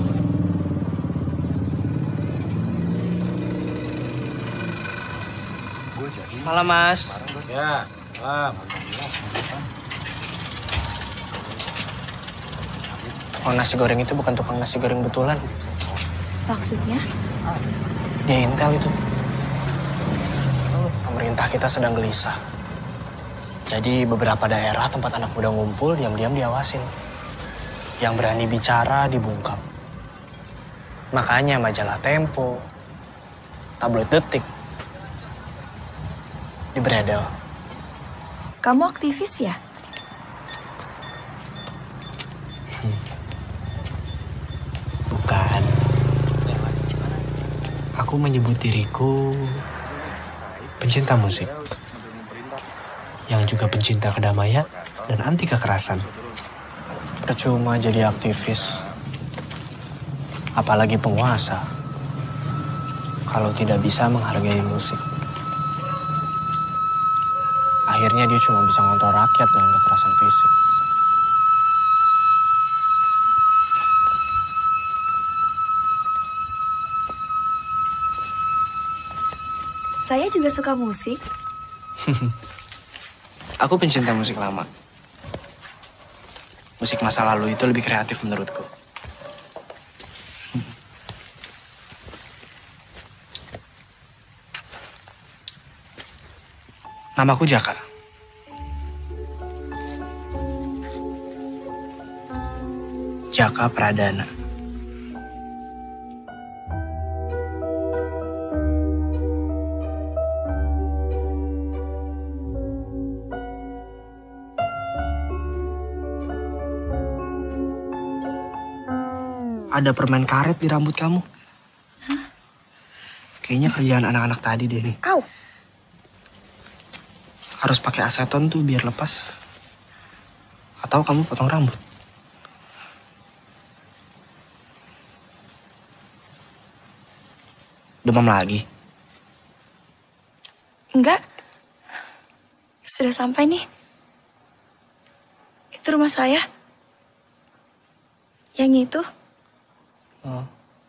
Malam, Mas. Ya, malam. Tukang nasi goreng itu bukan tukang nasi goreng betulan. Maksudnya? Ya intel itu. Pemerintah kita sedang gelisah. Jadi beberapa daerah tempat anak muda ngumpul diam-diam diawasin. Yang berani bicara dibungkam. Makanya majalah Tempo, tabloid Detik dibredel. Kamu aktivis ya? Bukan. Aku menyebut diriku pencinta musik. Yang juga pencinta kedamaian dan anti kekerasan. Percuma jadi aktivis. Apalagi penguasa. Kalau tidak bisa menghargai musik. Akhirnya dia cuma bisa ngontrol rakyat dengan kekerasan fisik. Saya juga suka musik. Aku pencinta musik lama. Musik masa lalu itu lebih kreatif menurutku. Namaku Jaka. Jaka Pradana. Ada permen karet di rambut kamu. Hah? Kayaknya kerjaan anak-anak tadi deh nih. Au. Harus pakai aseton tuh biar lepas. Atau kamu potong rambut. Demam lagi? Enggak. Sudah sampai nih. Itu rumah saya. Yang itu. Oh.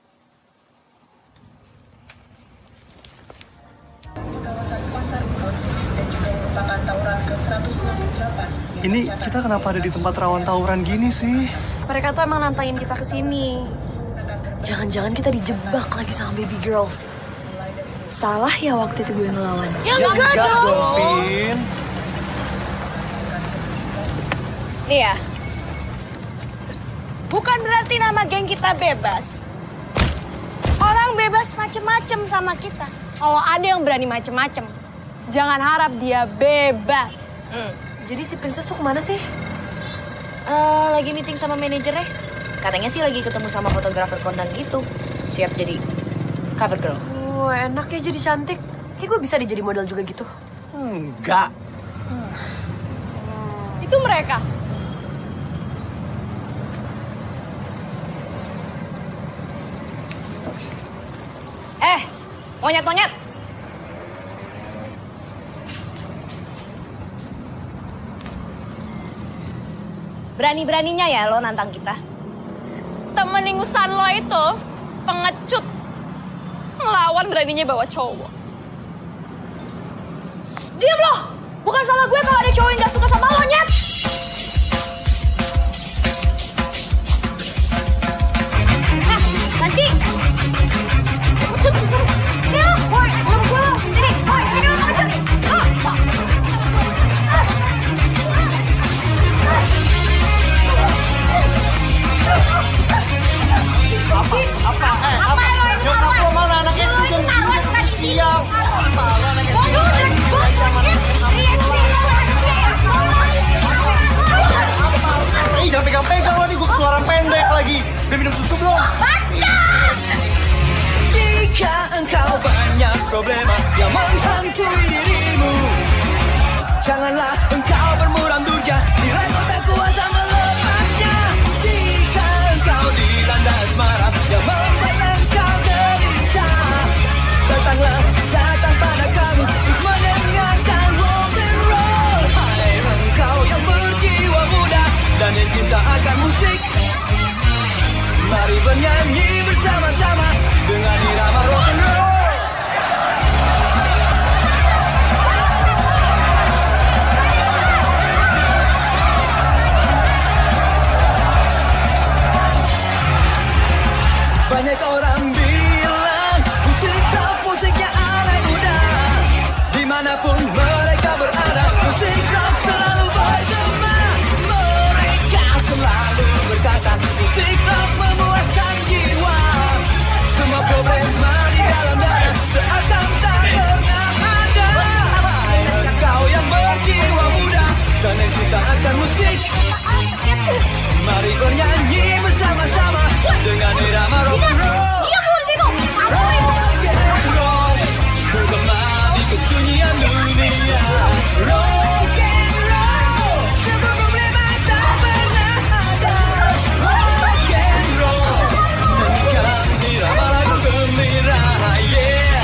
Ini kita kenapa ada di tempat rawan tawuran gini sih? Mereka tuh emang nantangin kita ke sini. Jangan-jangan kita dijebak lagi sama baby girls. Salah ya waktu itu gue ngelawan. Ya enggak dong. Vin. Nih ya. Bukan berarti nama geng kita bebas. Orang bebas macem-macem sama kita. Kalau ada yang berani macem-macem, jangan harap dia bebas. Jadi si Princess tuh kemana sih? Lagi meeting sama manajernya. Katanya sih lagi ketemu sama fotografer kondang gitu. Siap jadi cover girl. Enak ya jadi cantik. Kayak gue bisa jadi model juga gitu. Enggak. Itu mereka. Monyet-monyet. Berani-beraninya ya lo nantang kita. Temen ingusan lo itu pengecut. Ngelawan beraninya bawa cowok. Diam lo! Bukan salah gue kalau ada cowok yang gak suka sama lo, Nyet! Nanti. Ya, boy, belum gue lo. Sini, boy, sini lo aja. Apa? Nyokap lo mana anaknya itu siang. Jangan pegang-pegang lo nih, gue keluaran pendek lagi. Udah minum susu belum? Jika engkau banyak problema yang menghantui dirimu, janganlah engkau bermuram durja, nilai kau tak kuasa melepasnya. Jika engkau dilanda asmara yang membuat engkau gelisah, datang pada kami untuk mendengarkan rock and roll. Hai engkau yang berjiwa muda dan yang cinta akan musik, mari bernyanyi bersama-sama dengan irama rock and roll. Banyak orang bilang musiknya anak muda. Dimanapun mereka berada, musik rock selalu bergema. Mereka selalu berkata, musik rock memuaskan jiwa. Semua problema di dalam dada seakan tak pernah ada. Hai engkau yang berjiwa muda dan yang cinta akan musik, mari bernyanyi bersama-sama dengan irama rock and roll. Rock and roll, bergema di kesunyian dunia. Rock and roll, semua problema tak pernah ada. Rock and roll, nyanyikan irama lagu gembira, yeah.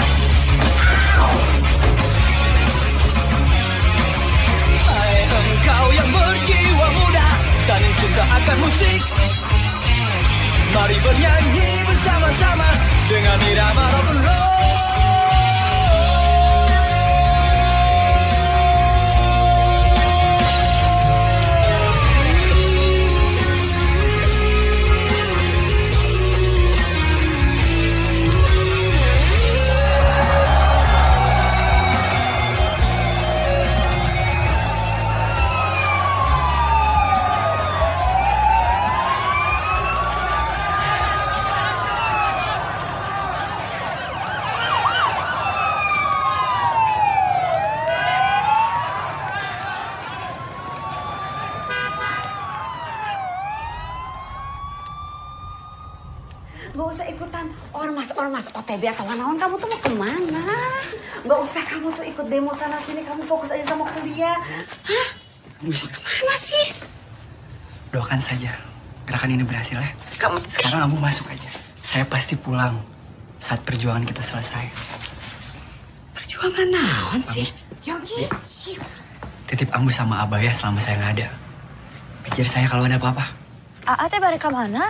Hai engkau yang berjiwa muda dan yang cinta akan musik, mari bernyanyi bersama-sama dengan irama rock and roll. ormas OTB atau naon, kamu tuh mau kemana? Gak usah kamu tuh ikut demo sana sini, kamu fokus aja sama kuliah. Hah? Kemana sih? Doakan saja gerakan ini berhasil ya. Sekarang Ambu masuk aja. Saya pasti pulang saat perjuangan kita selesai. Perjuangan naon sih? Yogi. Titip Ambu sama Abah ya selama saya nggak ada. Pijar saya kalau ada apa-apa. Aa teh balik ke mana?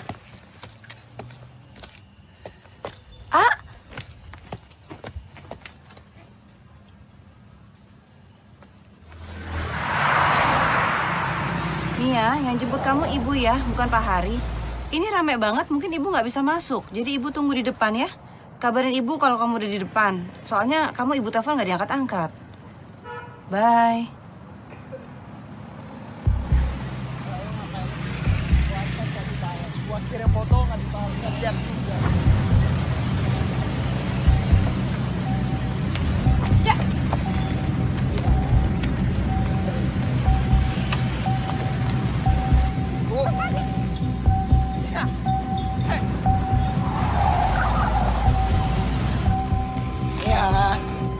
Nia, yang jemput kamu ibu ya, bukan Pak Hari. Ini rame banget, mungkin ibu nggak bisa masuk. Jadi ibu tunggu di depan ya. Kabarin ibu kalau kamu udah di depan. Soalnya kamu ibu telepon nggak diangkat-angkat. Bye. Kirim foto ngasih tahu kasihan juga. Ya. Ya.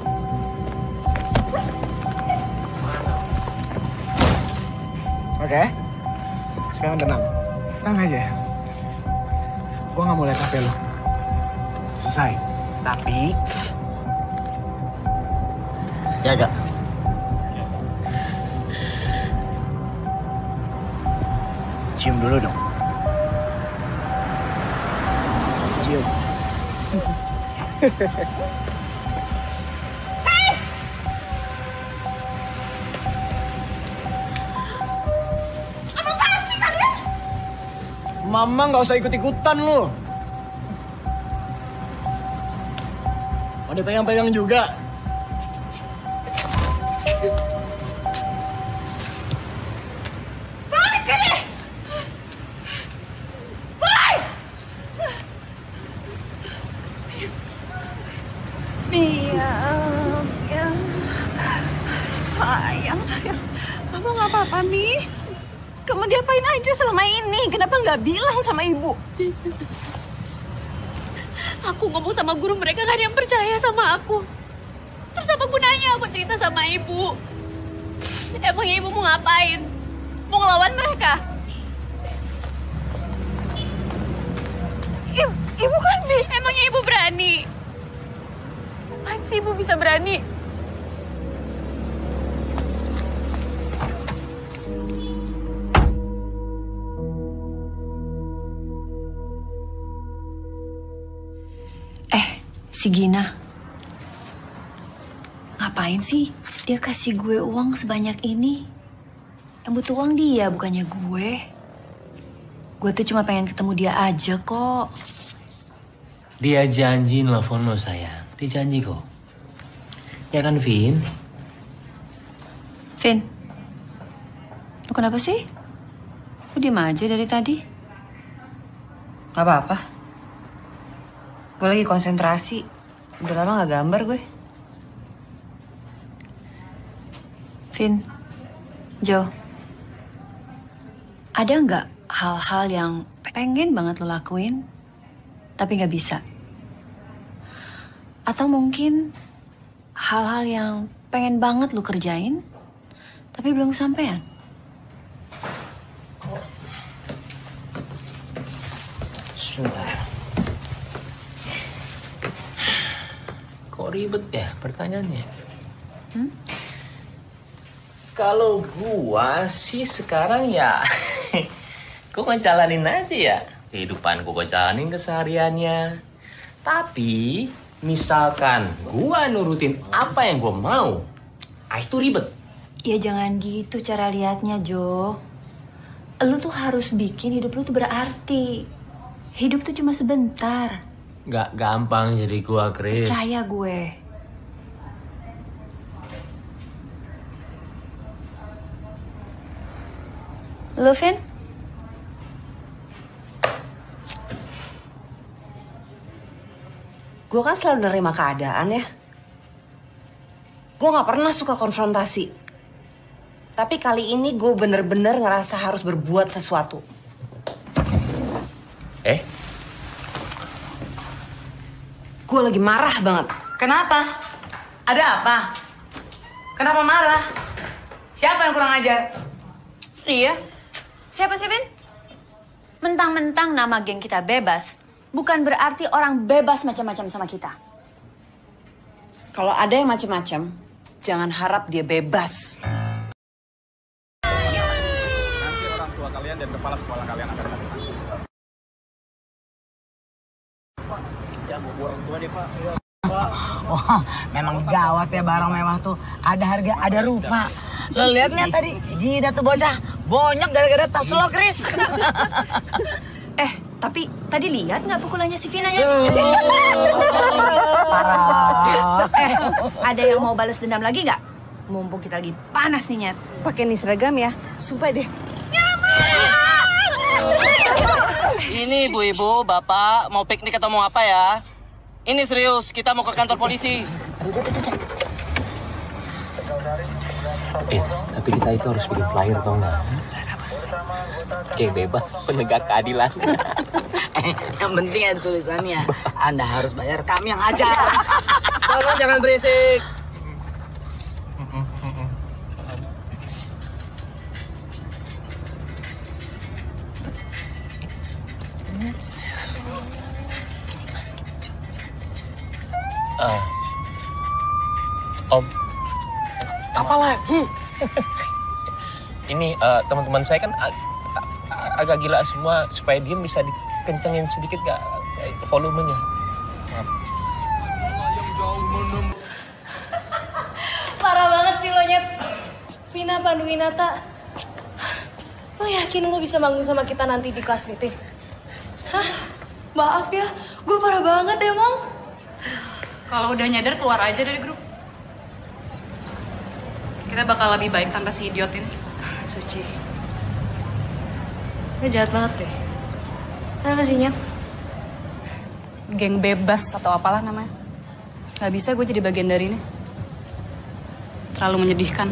Oke. Sekarang tenang. Tenang aja. Gue gak mau lihat HP lo. Selesai. Tapi jaga. Cium dulu dong. Cium. Mama nggak usah ikut-ikutan lo. Ada pegang-pegang juga. Balik sini! Balik! Mia. Sayang. Kamu nggak apa-apa, Mi? Kamu diapain aja selama ini? Kenapa nggak bilang sama ibu? Aku ngomong sama guru, mereka gak ada yang percaya sama aku. Terus apa gunanya aku cerita sama ibu? Emangnya ibu mau ngapain? Mau ngelawan mereka? Ibu kan emangnya ibu berani? Apaan sih ibu bisa berani? Si Gina. Ngapain sih dia kasih gue uang sebanyak ini? Yang butuh uang dia, bukannya gue. Gue tuh cuma pengen ketemu dia aja kok. Dia janji nelfon lo sayang. Dia janji kok. Ya kan Vin? Vin, lu kenapa sih? Lu diem aja dari tadi? Gak apa-apa. Gue lagi konsentrasi. Udah lama gak gambar gue. Vin, Jo, ada nggak hal-hal yang pengen banget lo lakuin, tapi nggak bisa? Atau mungkin hal-hal yang pengen banget lo kerjain, tapi belum kesampaian? Sebentar. Kok ribet ya pertanyaannya? Kalau gua sih sekarang ya, gua ngejalanin aja ya. Kehidupan gua jalanin kesehariannya. Tapi misalkan gua nurutin apa yang gua mau, itu ribet. Ya jangan gitu cara liatnya, Jo. Lu tuh harus bikin hidup lu tuh berarti. Hidup tuh cuma sebentar. Gak gampang jadi gua, Chris. Percaya gue. Lu, Vin? Gue kan selalu nerima keadaan ya. Gue gak pernah suka konfrontasi. Tapi kali ini gue bener-bener ngerasa harus berbuat sesuatu. Gue lagi marah banget. Kenapa? Ada apa? Kenapa marah? Siapa yang kurang ajar? Iya. Siapa sih, Vin? Mentang-mentang nama geng kita bebas, bukan berarti orang bebas macam-macam sama kita. Kalau ada yang macam-macam, jangan harap dia bebas. Nanti orang tua kalian dan kepala sekolah kalian akan datang. Ya, gue orang tua deh, Pak. Wah, memang gawat ya barang mewah tuh. Ada harga, ada rupa. Lo lihat nih tadi, Jida tuh bocah bonyok gara-gara tas lo, Chris. Tapi tadi lihat nggak pukulannya si Vina ya? Ada yang mau balas dendam lagi nggak? Mumpung kita lagi panas nih, Nyet. Pakai nih seragam ya, sumpah deh. Ini ibu-ibu, bapak mau piknik atau mau apa ya? Ini serius, kita mau ke kantor polisi. Tapi kita itu harus bikin flyer tau nggak? Kayak bebas penegak keadilan. Yang penting ada tulisannya. Anda harus bayar, kami yang ajar. Tolong jangan berisik. Om, Apa lagi? ini teman-teman saya kan agak gila semua, supaya dia bisa dikencengin sedikit gak volumenya. Maaf. Parah banget sih lo, Nyet. Vina Panduwinata. Lo yakin lo bisa manggung sama kita nanti di kelas meeting? Hah? Maaf ya, gue parah banget emang. Kalau udah nyadar, keluar aja dari grup. Kita bakal lebih baik tanpa si idiot ini. Suci. Lo jahat banget deh. Kenapa sih, Nyet? Geng bebas atau apalah namanya. Gak bisa gue jadi bagian dari ini. Terlalu menyedihkan.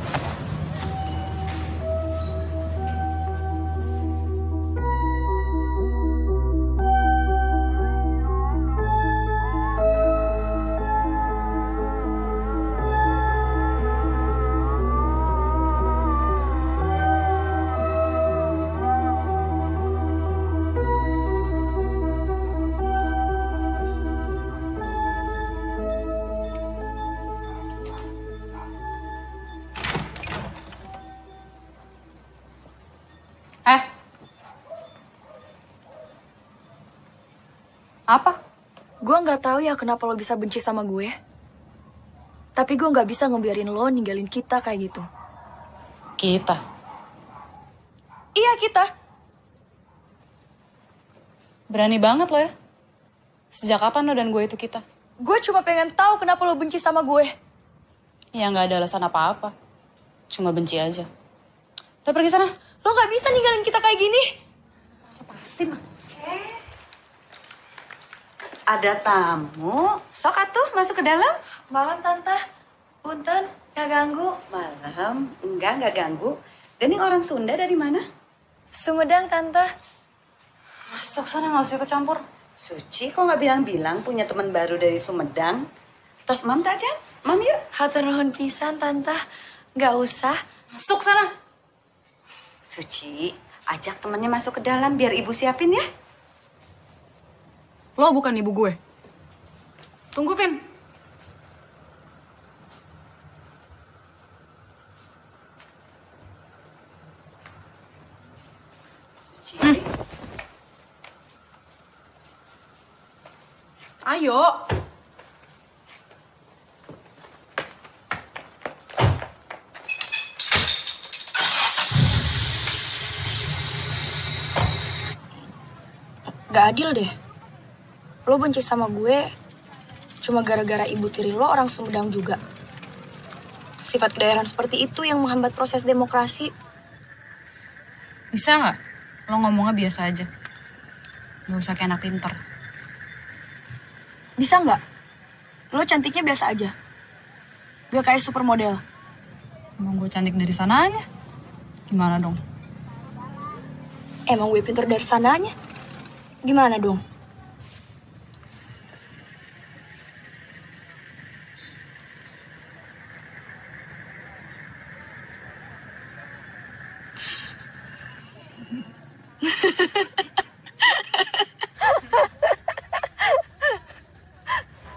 Apa? Gue nggak tahu ya kenapa lo bisa benci sama gue. Tapi gue nggak bisa ngebiarin lo ninggalin kita kayak gitu. Kita? Iya, kita. Berani banget lo ya. Sejak kapan lo dan gue itu kita? Gue cuma pengen tahu kenapa lo benci sama gue. Ya nggak ada alasan apa-apa. Cuma benci aja. Udah pergi sana. Lo nggak bisa ninggalin kita kayak gini. Apa sih, Mak? Ada tamu, sok atuh masuk ke dalam. Malam, Tante. Punten, nggak ganggu. Malam, enggak ganggu. Ini orang Sunda dari mana? Sumedang, Tante. Masuk sana, nggak usah ikut campur. Suci, kok nggak bilang-bilang punya teman baru dari Sumedang? Tas mam tajan, mam yuk. Hatur nuhun pisan, Tante. Nggak usah. Masuk sana. Suci, ajak temannya masuk ke dalam biar ibu siapin ya. Lo bukan ibu gue. Tunggu, Vin. Ayo. Gak adil deh. Lo benci sama gue cuma gara-gara ibu tiri lo orang Sumedang juga. Sifat kedaerahan seperti itu yang menghambat proses demokrasi. Bisa nggak? Lo ngomongnya biasa aja. Gak usah kayak anak pinter. Bisa nggak? Lo cantiknya biasa aja. Gak kayak supermodel. Emang gue cantik dari sananya? Gimana dong? Emang gue pinter dari sananya? Gimana dong?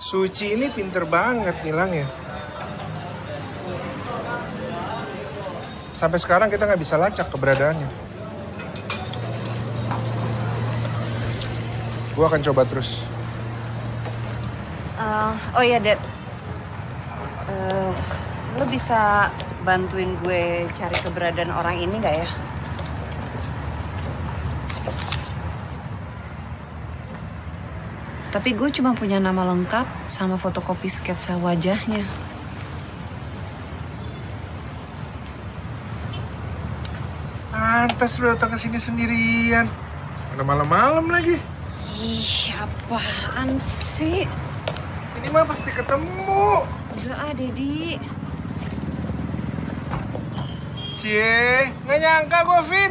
Suci ini pinter banget bilangnya. Sampai sekarang kita nggak bisa lacak keberadaannya. Gue akan coba terus. Oh iya, Dad. Lo bisa bantuin gue cari keberadaan orang ini nggak ya? Tapi gue cuma punya nama lengkap sama fotokopi sketsa wajahnya. Pantas lo datang ke sini sendirian. Mana malam-malam lagi. Ih, apaan sih? Ini mah pasti ketemu. Udah Dedi. Cie, nggak nyangka gue, Vin.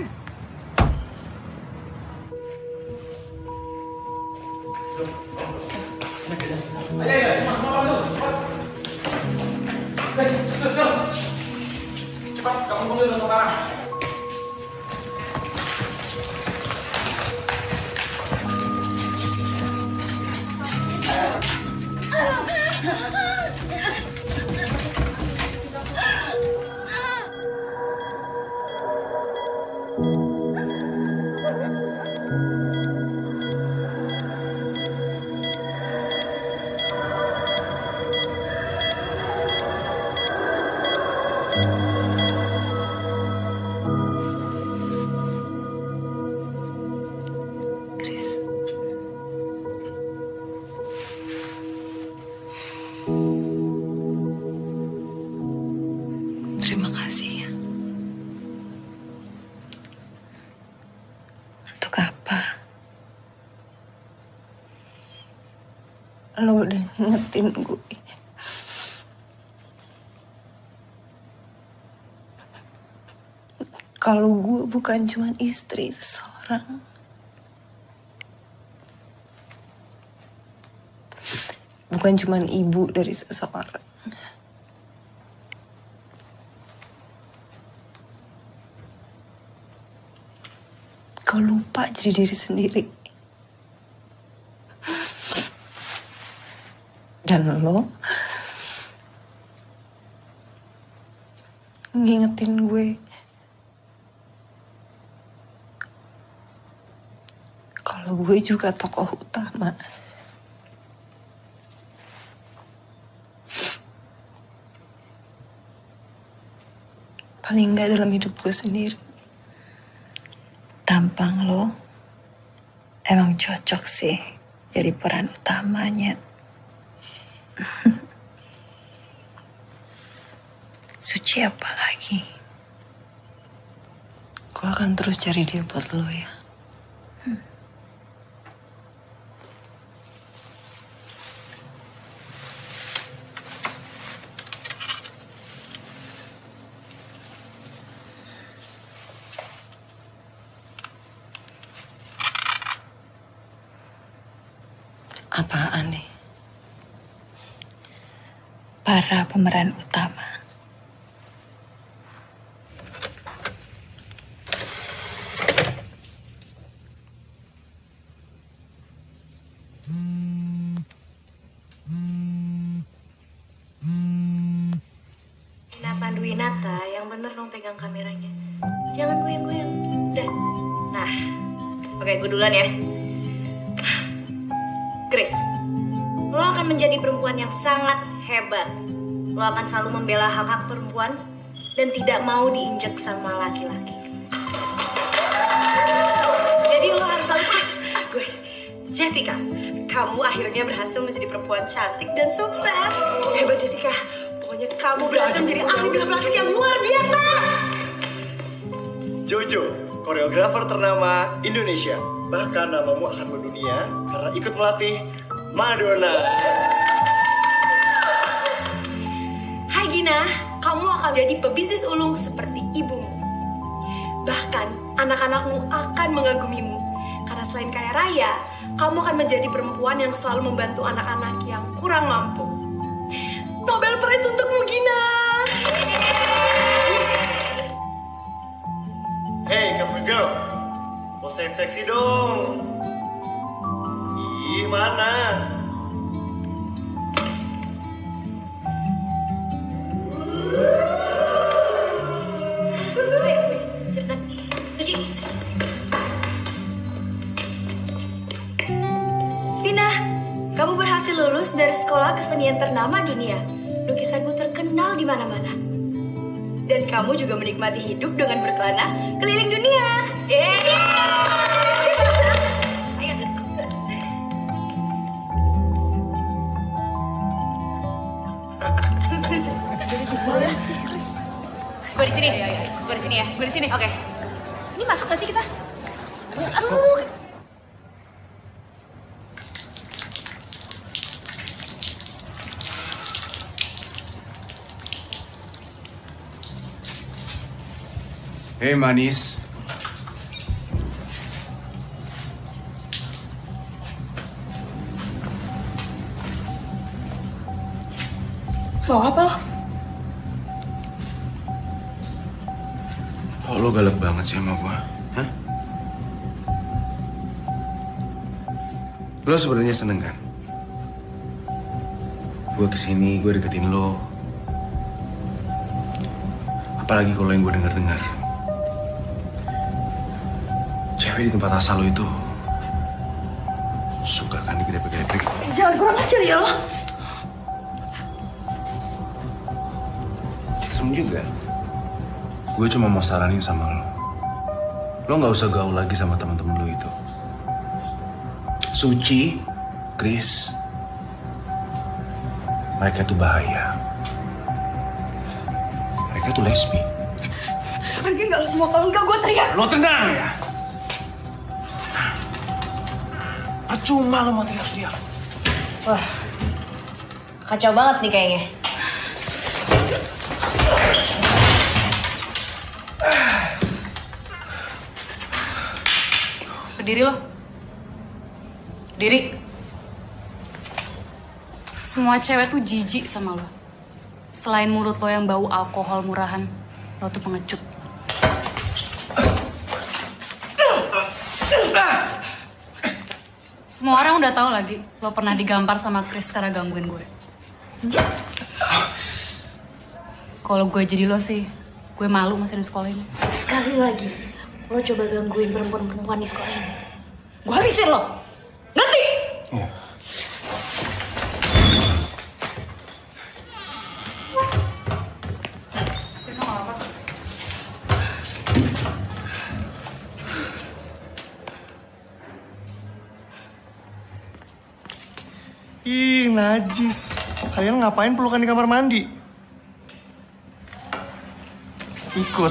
Cepat, kamu panggil sekarang. Terima kasih ya. Untuk apa? Lo udah ngingetin gue. Kalau gue bukan cuma istri seseorang. Bukan cuma ibu dari seseorang. Kau lupa jadi diri sendiri. Dan lo ngingetin gue kalau gue juga tokoh utama. Paling nggak dalam hidup gue sendiri. Tampang lo emang cocok sih jadi peran utamanya. Suci apa lagi? Gue akan terus cari dia buat lo ya. Apaan nih? Para pemeran utama. Nah, Panduwinata, yang bener dong pegang kameranya. Jangan goyang-goyang. Udah. Nah, oke, gue duluan ya. Chris, lo akan menjadi perempuan yang sangat hebat. Lo akan selalu membela hak-hak perempuan dan tidak mau diinjek sama laki-laki. Jadi lo harus selalu gue. Jessica, kamu akhirnya berhasil menjadi perempuan cantik dan sukses. Hebat Jessica, pokoknya kamu berhasil menjadi ahli bela plastik yang luar biasa. Jojo, koreografer ternama Indonesia. Bahkan namamu akan mendunia karena ikut melatih Madonna. Hai Gina, kamu akan jadi pebisnis ulung seperti ibumu. Bahkan anak-anakmu akan mengagumimu. Karena selain kaya raya, kamu akan menjadi perempuan yang selalu membantu anak-anak yang kurang mampu. Nobel Prize untukmu Gina. Hey, cover girl. Pose yang seksi dong. Ih, mana? sekolah kesenian ternama dunia. Lukisanmu terkenal di mana-mana. Dan kamu juga menikmati hidup dengan berkelana keliling dunia. Gue di sini. Gue di sini ya. Gue di sini. Oke. Ini masuk gak sih kita? Masuk. Aduh. Hei manis. Mau apa lo? Kok lo galak banget sih sama gua? Hah? Lo sebenarnya seneng kan? Gua kesini, gua deketin lo. Apalagi kalau yang gua dengar-dengar. Cewek di tempat asal lo itu suka kan digedep-gedep. Jangan kurang ajar ya lo. Serem juga. Gue cuma mau saranin sama lo. Lo nggak usah gaul lagi sama teman-teman lo itu. Suci, Chris, mereka tuh bahaya. Mereka tuh lesbi. Pergi nggak lo semua, kalau nggak gue teriak. Lo tenang ya. Percuma lo mau teriak-teriak. Wah, kacau banget nih kayaknya. Berdiri lo. Berdiri. Semua cewek tuh jijik sama lo. Selain mulut lo yang bau alkohol murahan, lo tuh pengecut. Semua orang udah tahu lagi, lo pernah digampar sama Chris karena gangguin gue. Kalau gue jadi lo sih, gue malu masih di sekolah ini. Sekali lagi, lo coba gangguin perempuan-perempuan di sekolah ini. Gue habisin lo. Ngerti? Iya. Ih, najis. Kalian ngapain pelukan di kamar mandi? Ikut.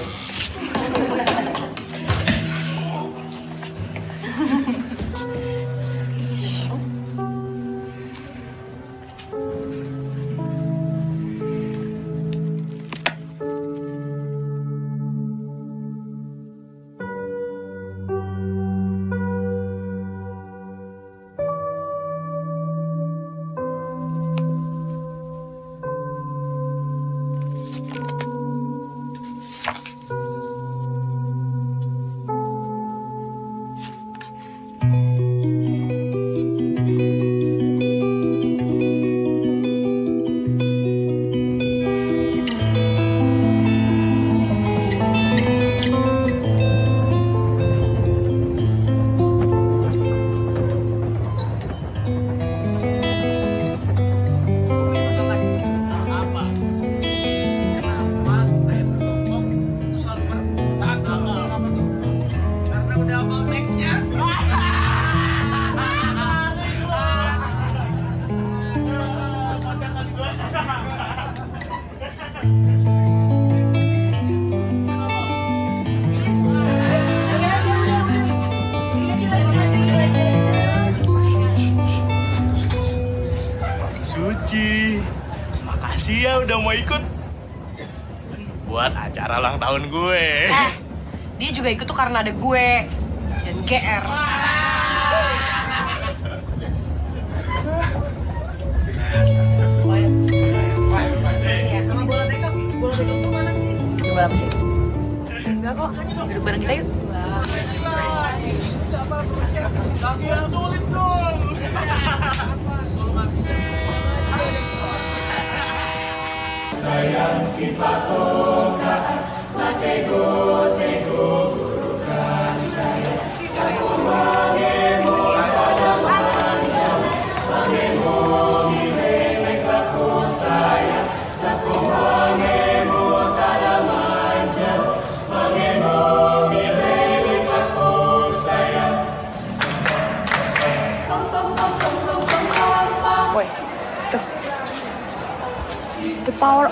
Suci, makasih ya udah mau ikut buat acara ulang tahun gue. Dia juga ikut tuh karena ada gue dan GR. Bola apa sih? Enggak kok, duduk bareng kita yuk. Sayang sifat toka, matego gurukan saya. Saya mangemo pada manja, mangemo mire.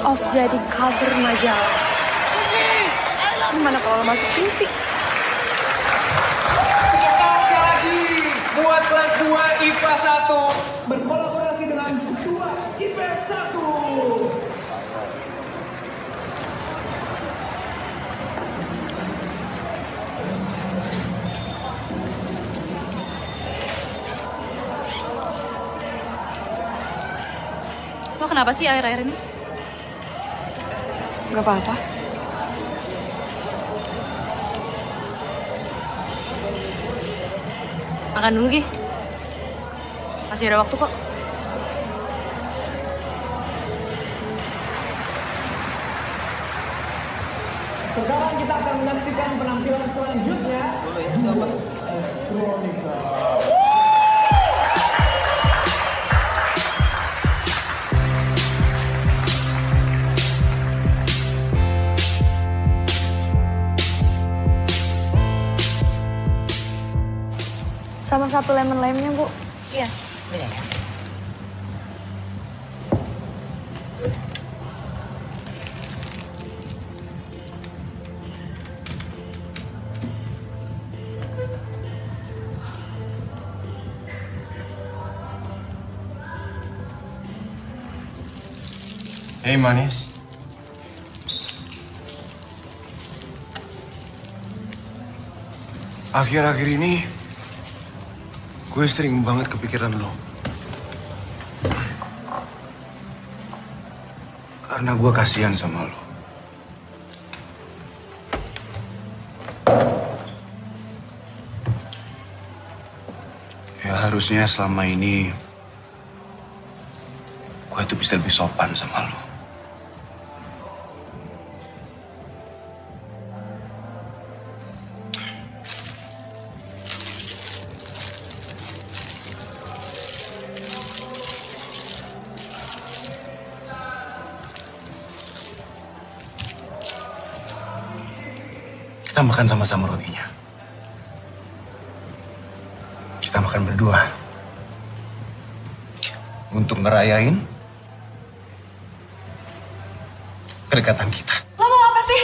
of jadi cover majalah. Gimana kalau lo masuk TV? Sekali lagi buat kelas 2 IPA 1 berkolaborasi dengan kelas IPA 1. Lo kenapa sih akhir-akhir ini? Gak apa-apa. Makan dulu, Gi. Masih ada waktu kok. Sekarang kita akan menyaksikan penampilan selanjutnya. Elektronika. Sama satu lemon lime-nya, Bu. Iya, beda ya. Hei manis. Akhir-akhir ini gue sering banget kepikiran lo. Karena gue kasihan sama lo. Ya harusnya selama ini gue tuh bisa lebih sopan sama lo. Kita makan sama-sama rotinya. Kita makan berdua. Untuk ngerayain kedekatan kita. Lo mau apa sih?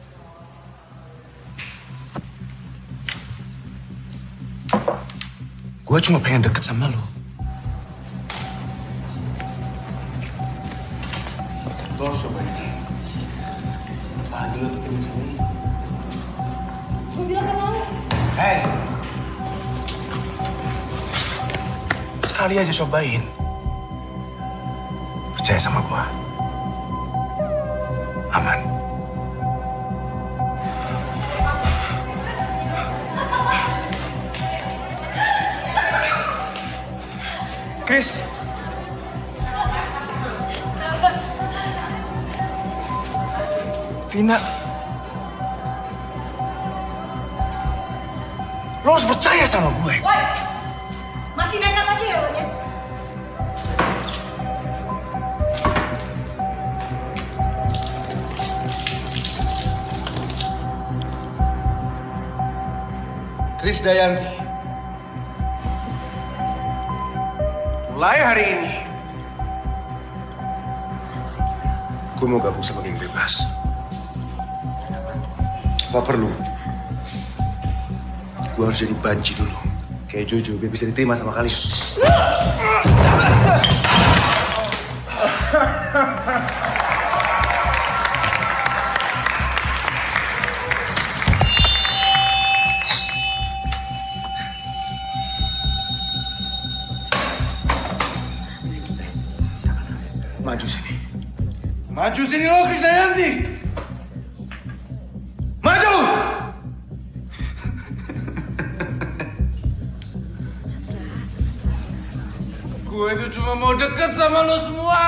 Gue cuma pengen deket sama lo. Lo coba ini. Apalagi lo tuh ini sini. Gue bilang kan mau. Hei. Sekali aja cobain. Percaya sama gua. Aman. Chris. Tina. Lo harus percaya sama gue. Woi, masih nekat aja ya lo nya? Kris Dayanti. Mulai hari ini, gue mau gabung sama geng bebas. Apa perlu? Gue harus jadi banci dulu. Kayak Jojo, biar bisa diterima sama kalian. Maju sini. Maju sini lo, Kris Dayanti. Maju! Gue itu cuma mau deket sama lo semua.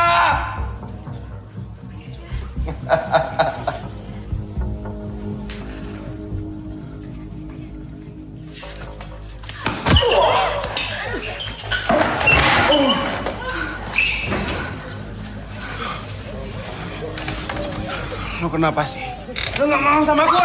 Lo kenapa sih? Lo gak mau sama gue?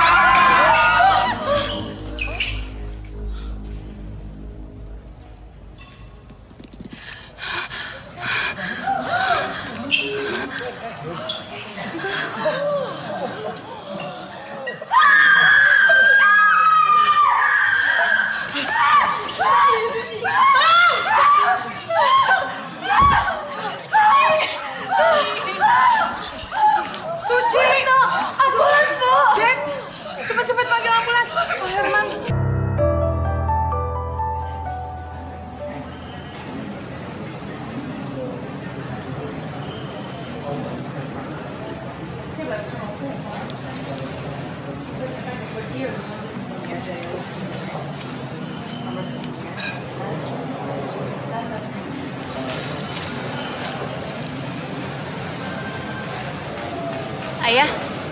Ayah.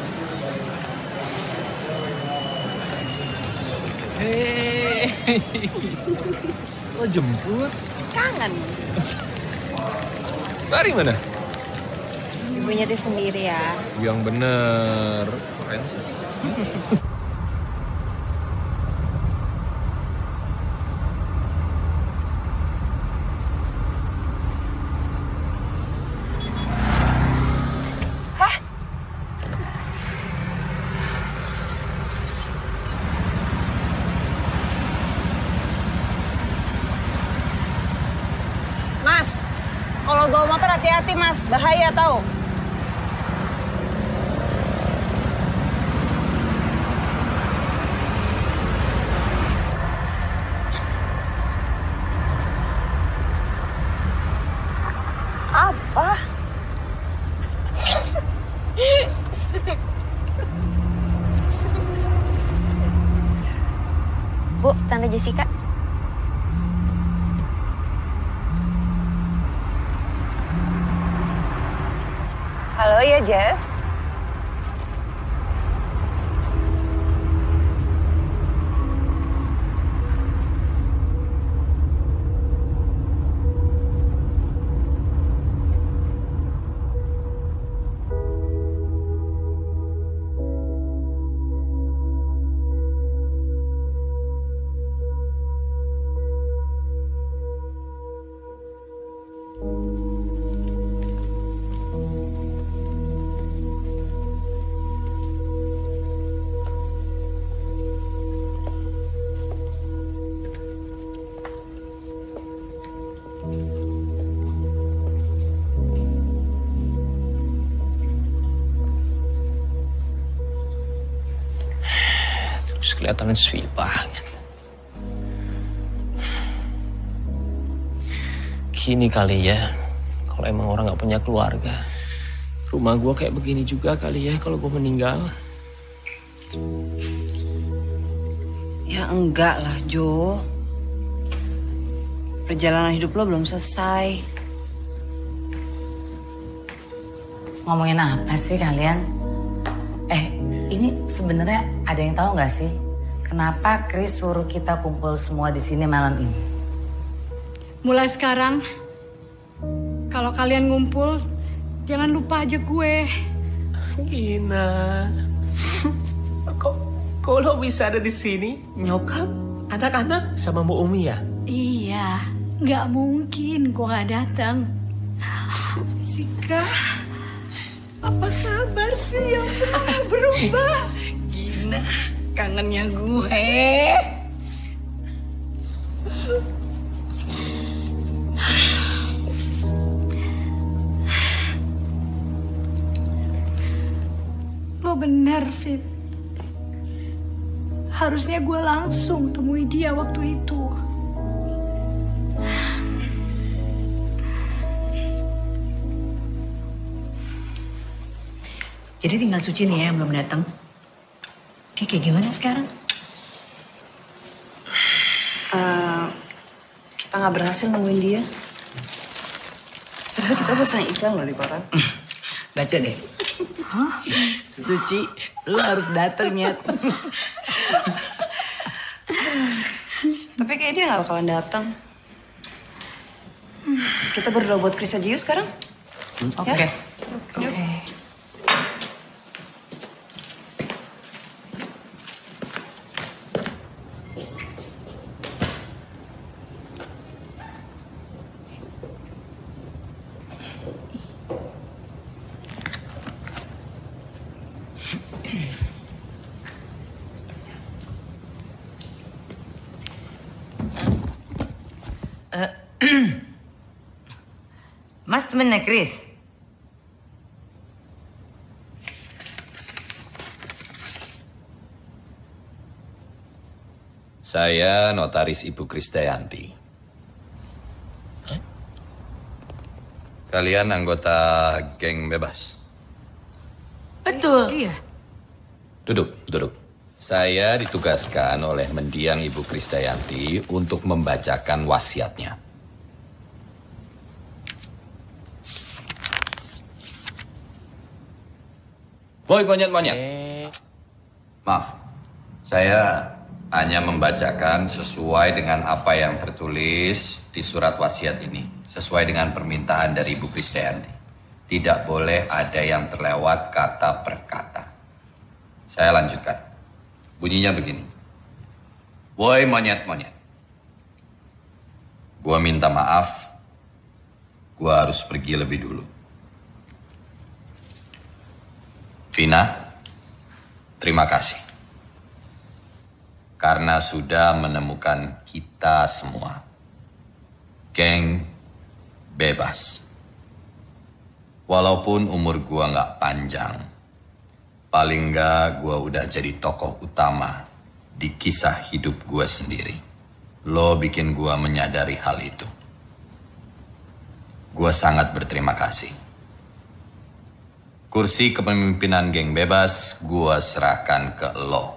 Lo jemput? Kangen. Dari mana? Ibunya dia sendiri ya. Yang bener. Keren sih. Mas, kalau bawa motor hati-hati mas, bahaya tau. Apa? Bu, Tante Jessica. Halo ya Jess. Kelihatan sweet banget. Gini kali ya, kalau emang orang nggak punya keluarga, rumah gue kayak begini juga kali ya kalau gue meninggal. Ya enggak lah Jo. Perjalanan hidup lo belum selesai. Ngomongin apa sih kalian? Ini sebenarnya ada yang tahu nggak sih? Kenapa Chris suruh kita kumpul semua di sini malam ini? Mulai sekarang, kalau kalian ngumpul, jangan lupa aja gue. Gina, kok lo bisa ada di sini? Nyokap, anak-anak, sama Bu Umi ya? Iya, nggak mungkin gue nggak datang. Jessica, apa kabar sih yang pernah berubah? Gina, kangennya gue. Lo bener, Vin. Harusnya gue langsung temui dia waktu itu. Jadi tinggal Suci nih ya yang belum datang. Kayak gimana sekarang? Kita nggak berhasil nemuin dia. Padahal kita pasang iklan loh di koran. Baca deh. Suci, lu harus datang ya. Tapi kayak dia nggak bakalan datang. Kita berdoa buat Chris aja yuk sekarang. Oke. Ya? Oke. Mas temennya Chris? Saya notaris Ibu Krisdayanti. Kalian anggota geng bebas? Betul. Iya. Duduk. Saya ditugaskan oleh mendiang Ibu Krisdayanti untuk membacakan wasiatnya. Boy monyet-monyet. Maaf, saya hanya membacakan sesuai dengan apa yang tertulis di surat wasiat ini. Sesuai dengan permintaan dari Ibu Krisdayanti. Tidak boleh ada yang terlewat kata per kata. Saya lanjutkan. Bunyinya begini. Woi monyet-monyet. Gua minta maaf. Gua harus pergi lebih dulu. Vina, terima kasih. Karena sudah menemukan kita semua. Geng bebas. Walaupun umur gua nggak panjang, paling nggak gua udah jadi tokoh utama di kisah hidup gua sendiri. Lo bikin gua menyadari hal itu. Gua sangat berterima kasih. Kursi kepemimpinan geng bebas gua serahkan ke lo.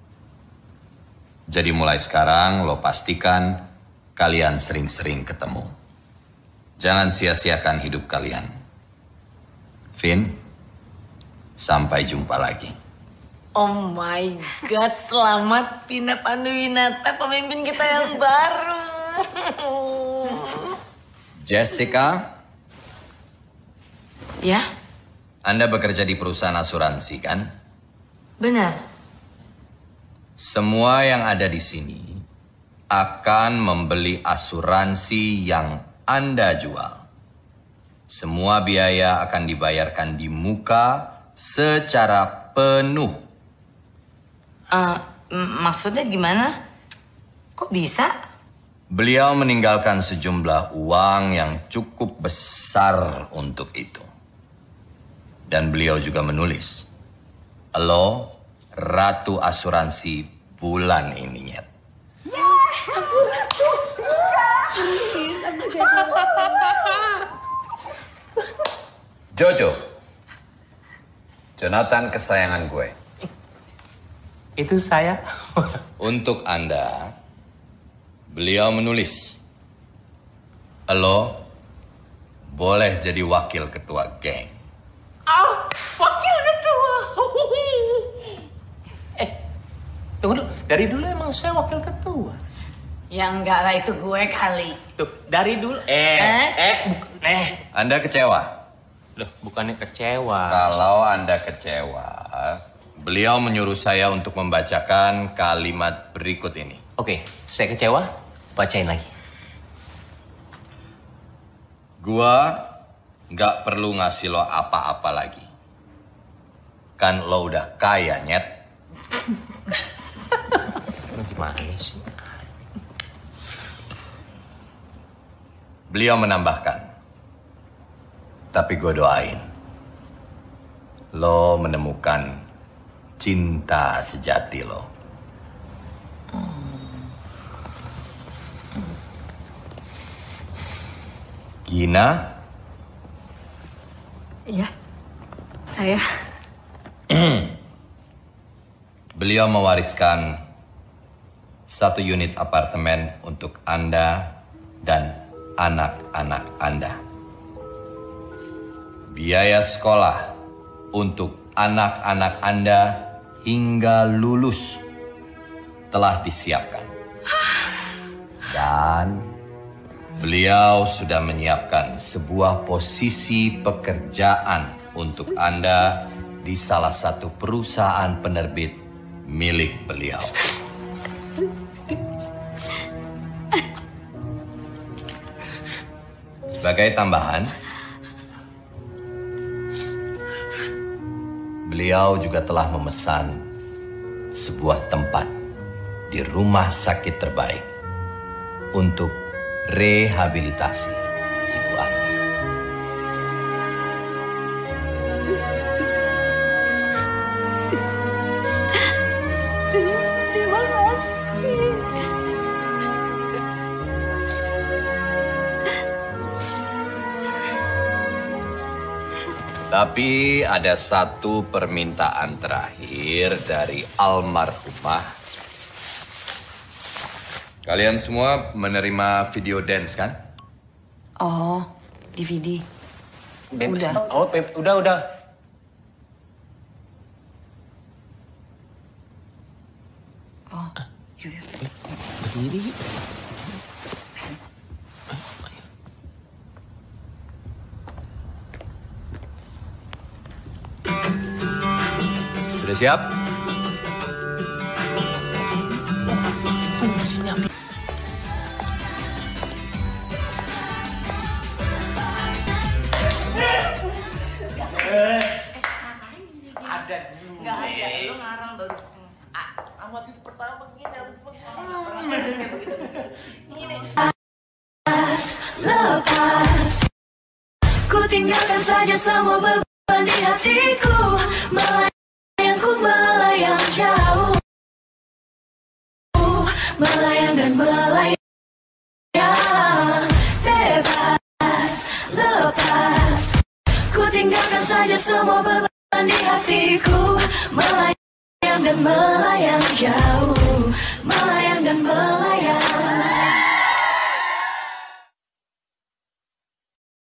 Jadi mulai sekarang lo pastikan kalian sering-sering ketemu. Jangan sia-siakan hidup kalian. Vin, sampai jumpa lagi. Oh my God, selamat Vina Panduwinata, pemimpin kita yang baru. Jessica? Ya? Anda bekerja di perusahaan asuransi, kan? Benar. Semua yang ada di sini akan membeli asuransi yang Anda jual. Semua biaya akan dibayarkan di muka secara penuh. Maksudnya gimana? Kok bisa? Beliau meninggalkan sejumlah uang yang cukup besar untuk itu. Dan beliau juga menulis, "Lo ratu asuransi bulan ini, Nyet." Jojo, Jonathan kesayangan gue. Itu saya. Untuk Anda, beliau menulis, "Lo boleh jadi wakil ketua geng." Wakil ketua. Tunggu dulu. Dari dulu emang saya wakil ketua. Ya enggak lah, itu gue kali. Tuh, dari dulu. Anda kecewa? Loh, bukannya kecewa. Kalau Anda kecewa, beliau menyuruh saya untuk membacakan kalimat berikut ini. Oke, saya kecewa. Bacain lagi. Gua nggak perlu ngasih lo apa-apa lagi. Kan lo udah kaya, Nyet. Gimana sih? Beliau menambahkan, tapi gue doain lo menemukan cinta sejati lo. Gina? Iya, saya. Beliau mewariskan 1 unit apartemen untuk Anda dan anak-anak Anda. Biaya sekolah untuk anak-anak Anda hingga lulus telah disiapkan. Dan beliau sudah menyiapkan sebuah posisi pekerjaan untuk Anda di salah satu perusahaan penerbit milik beliau. Sebagai tambahan, beliau juga telah memesan sebuah tempat di rumah sakit terbaik untuk rehabilitasi ibu Anda. Terima kasih. Tapi ada satu permintaan terakhir dari almarhumah. Kalian semua menerima video dance kan? Oh, DVD. Udah. Oh, udah. Oh, yuk. Berdiri. Sudah siap? Fungsinya ada Nggak ada, lu ngarang baru. Amat itu pertama gini harus lepas, ku tinggalkan saja semua beban di hatiku, melayang jauh, melayang dan melayang, bebas, lepas, ku tinggalkan saja semua beban di hatiku, melayang dan melayang jauh.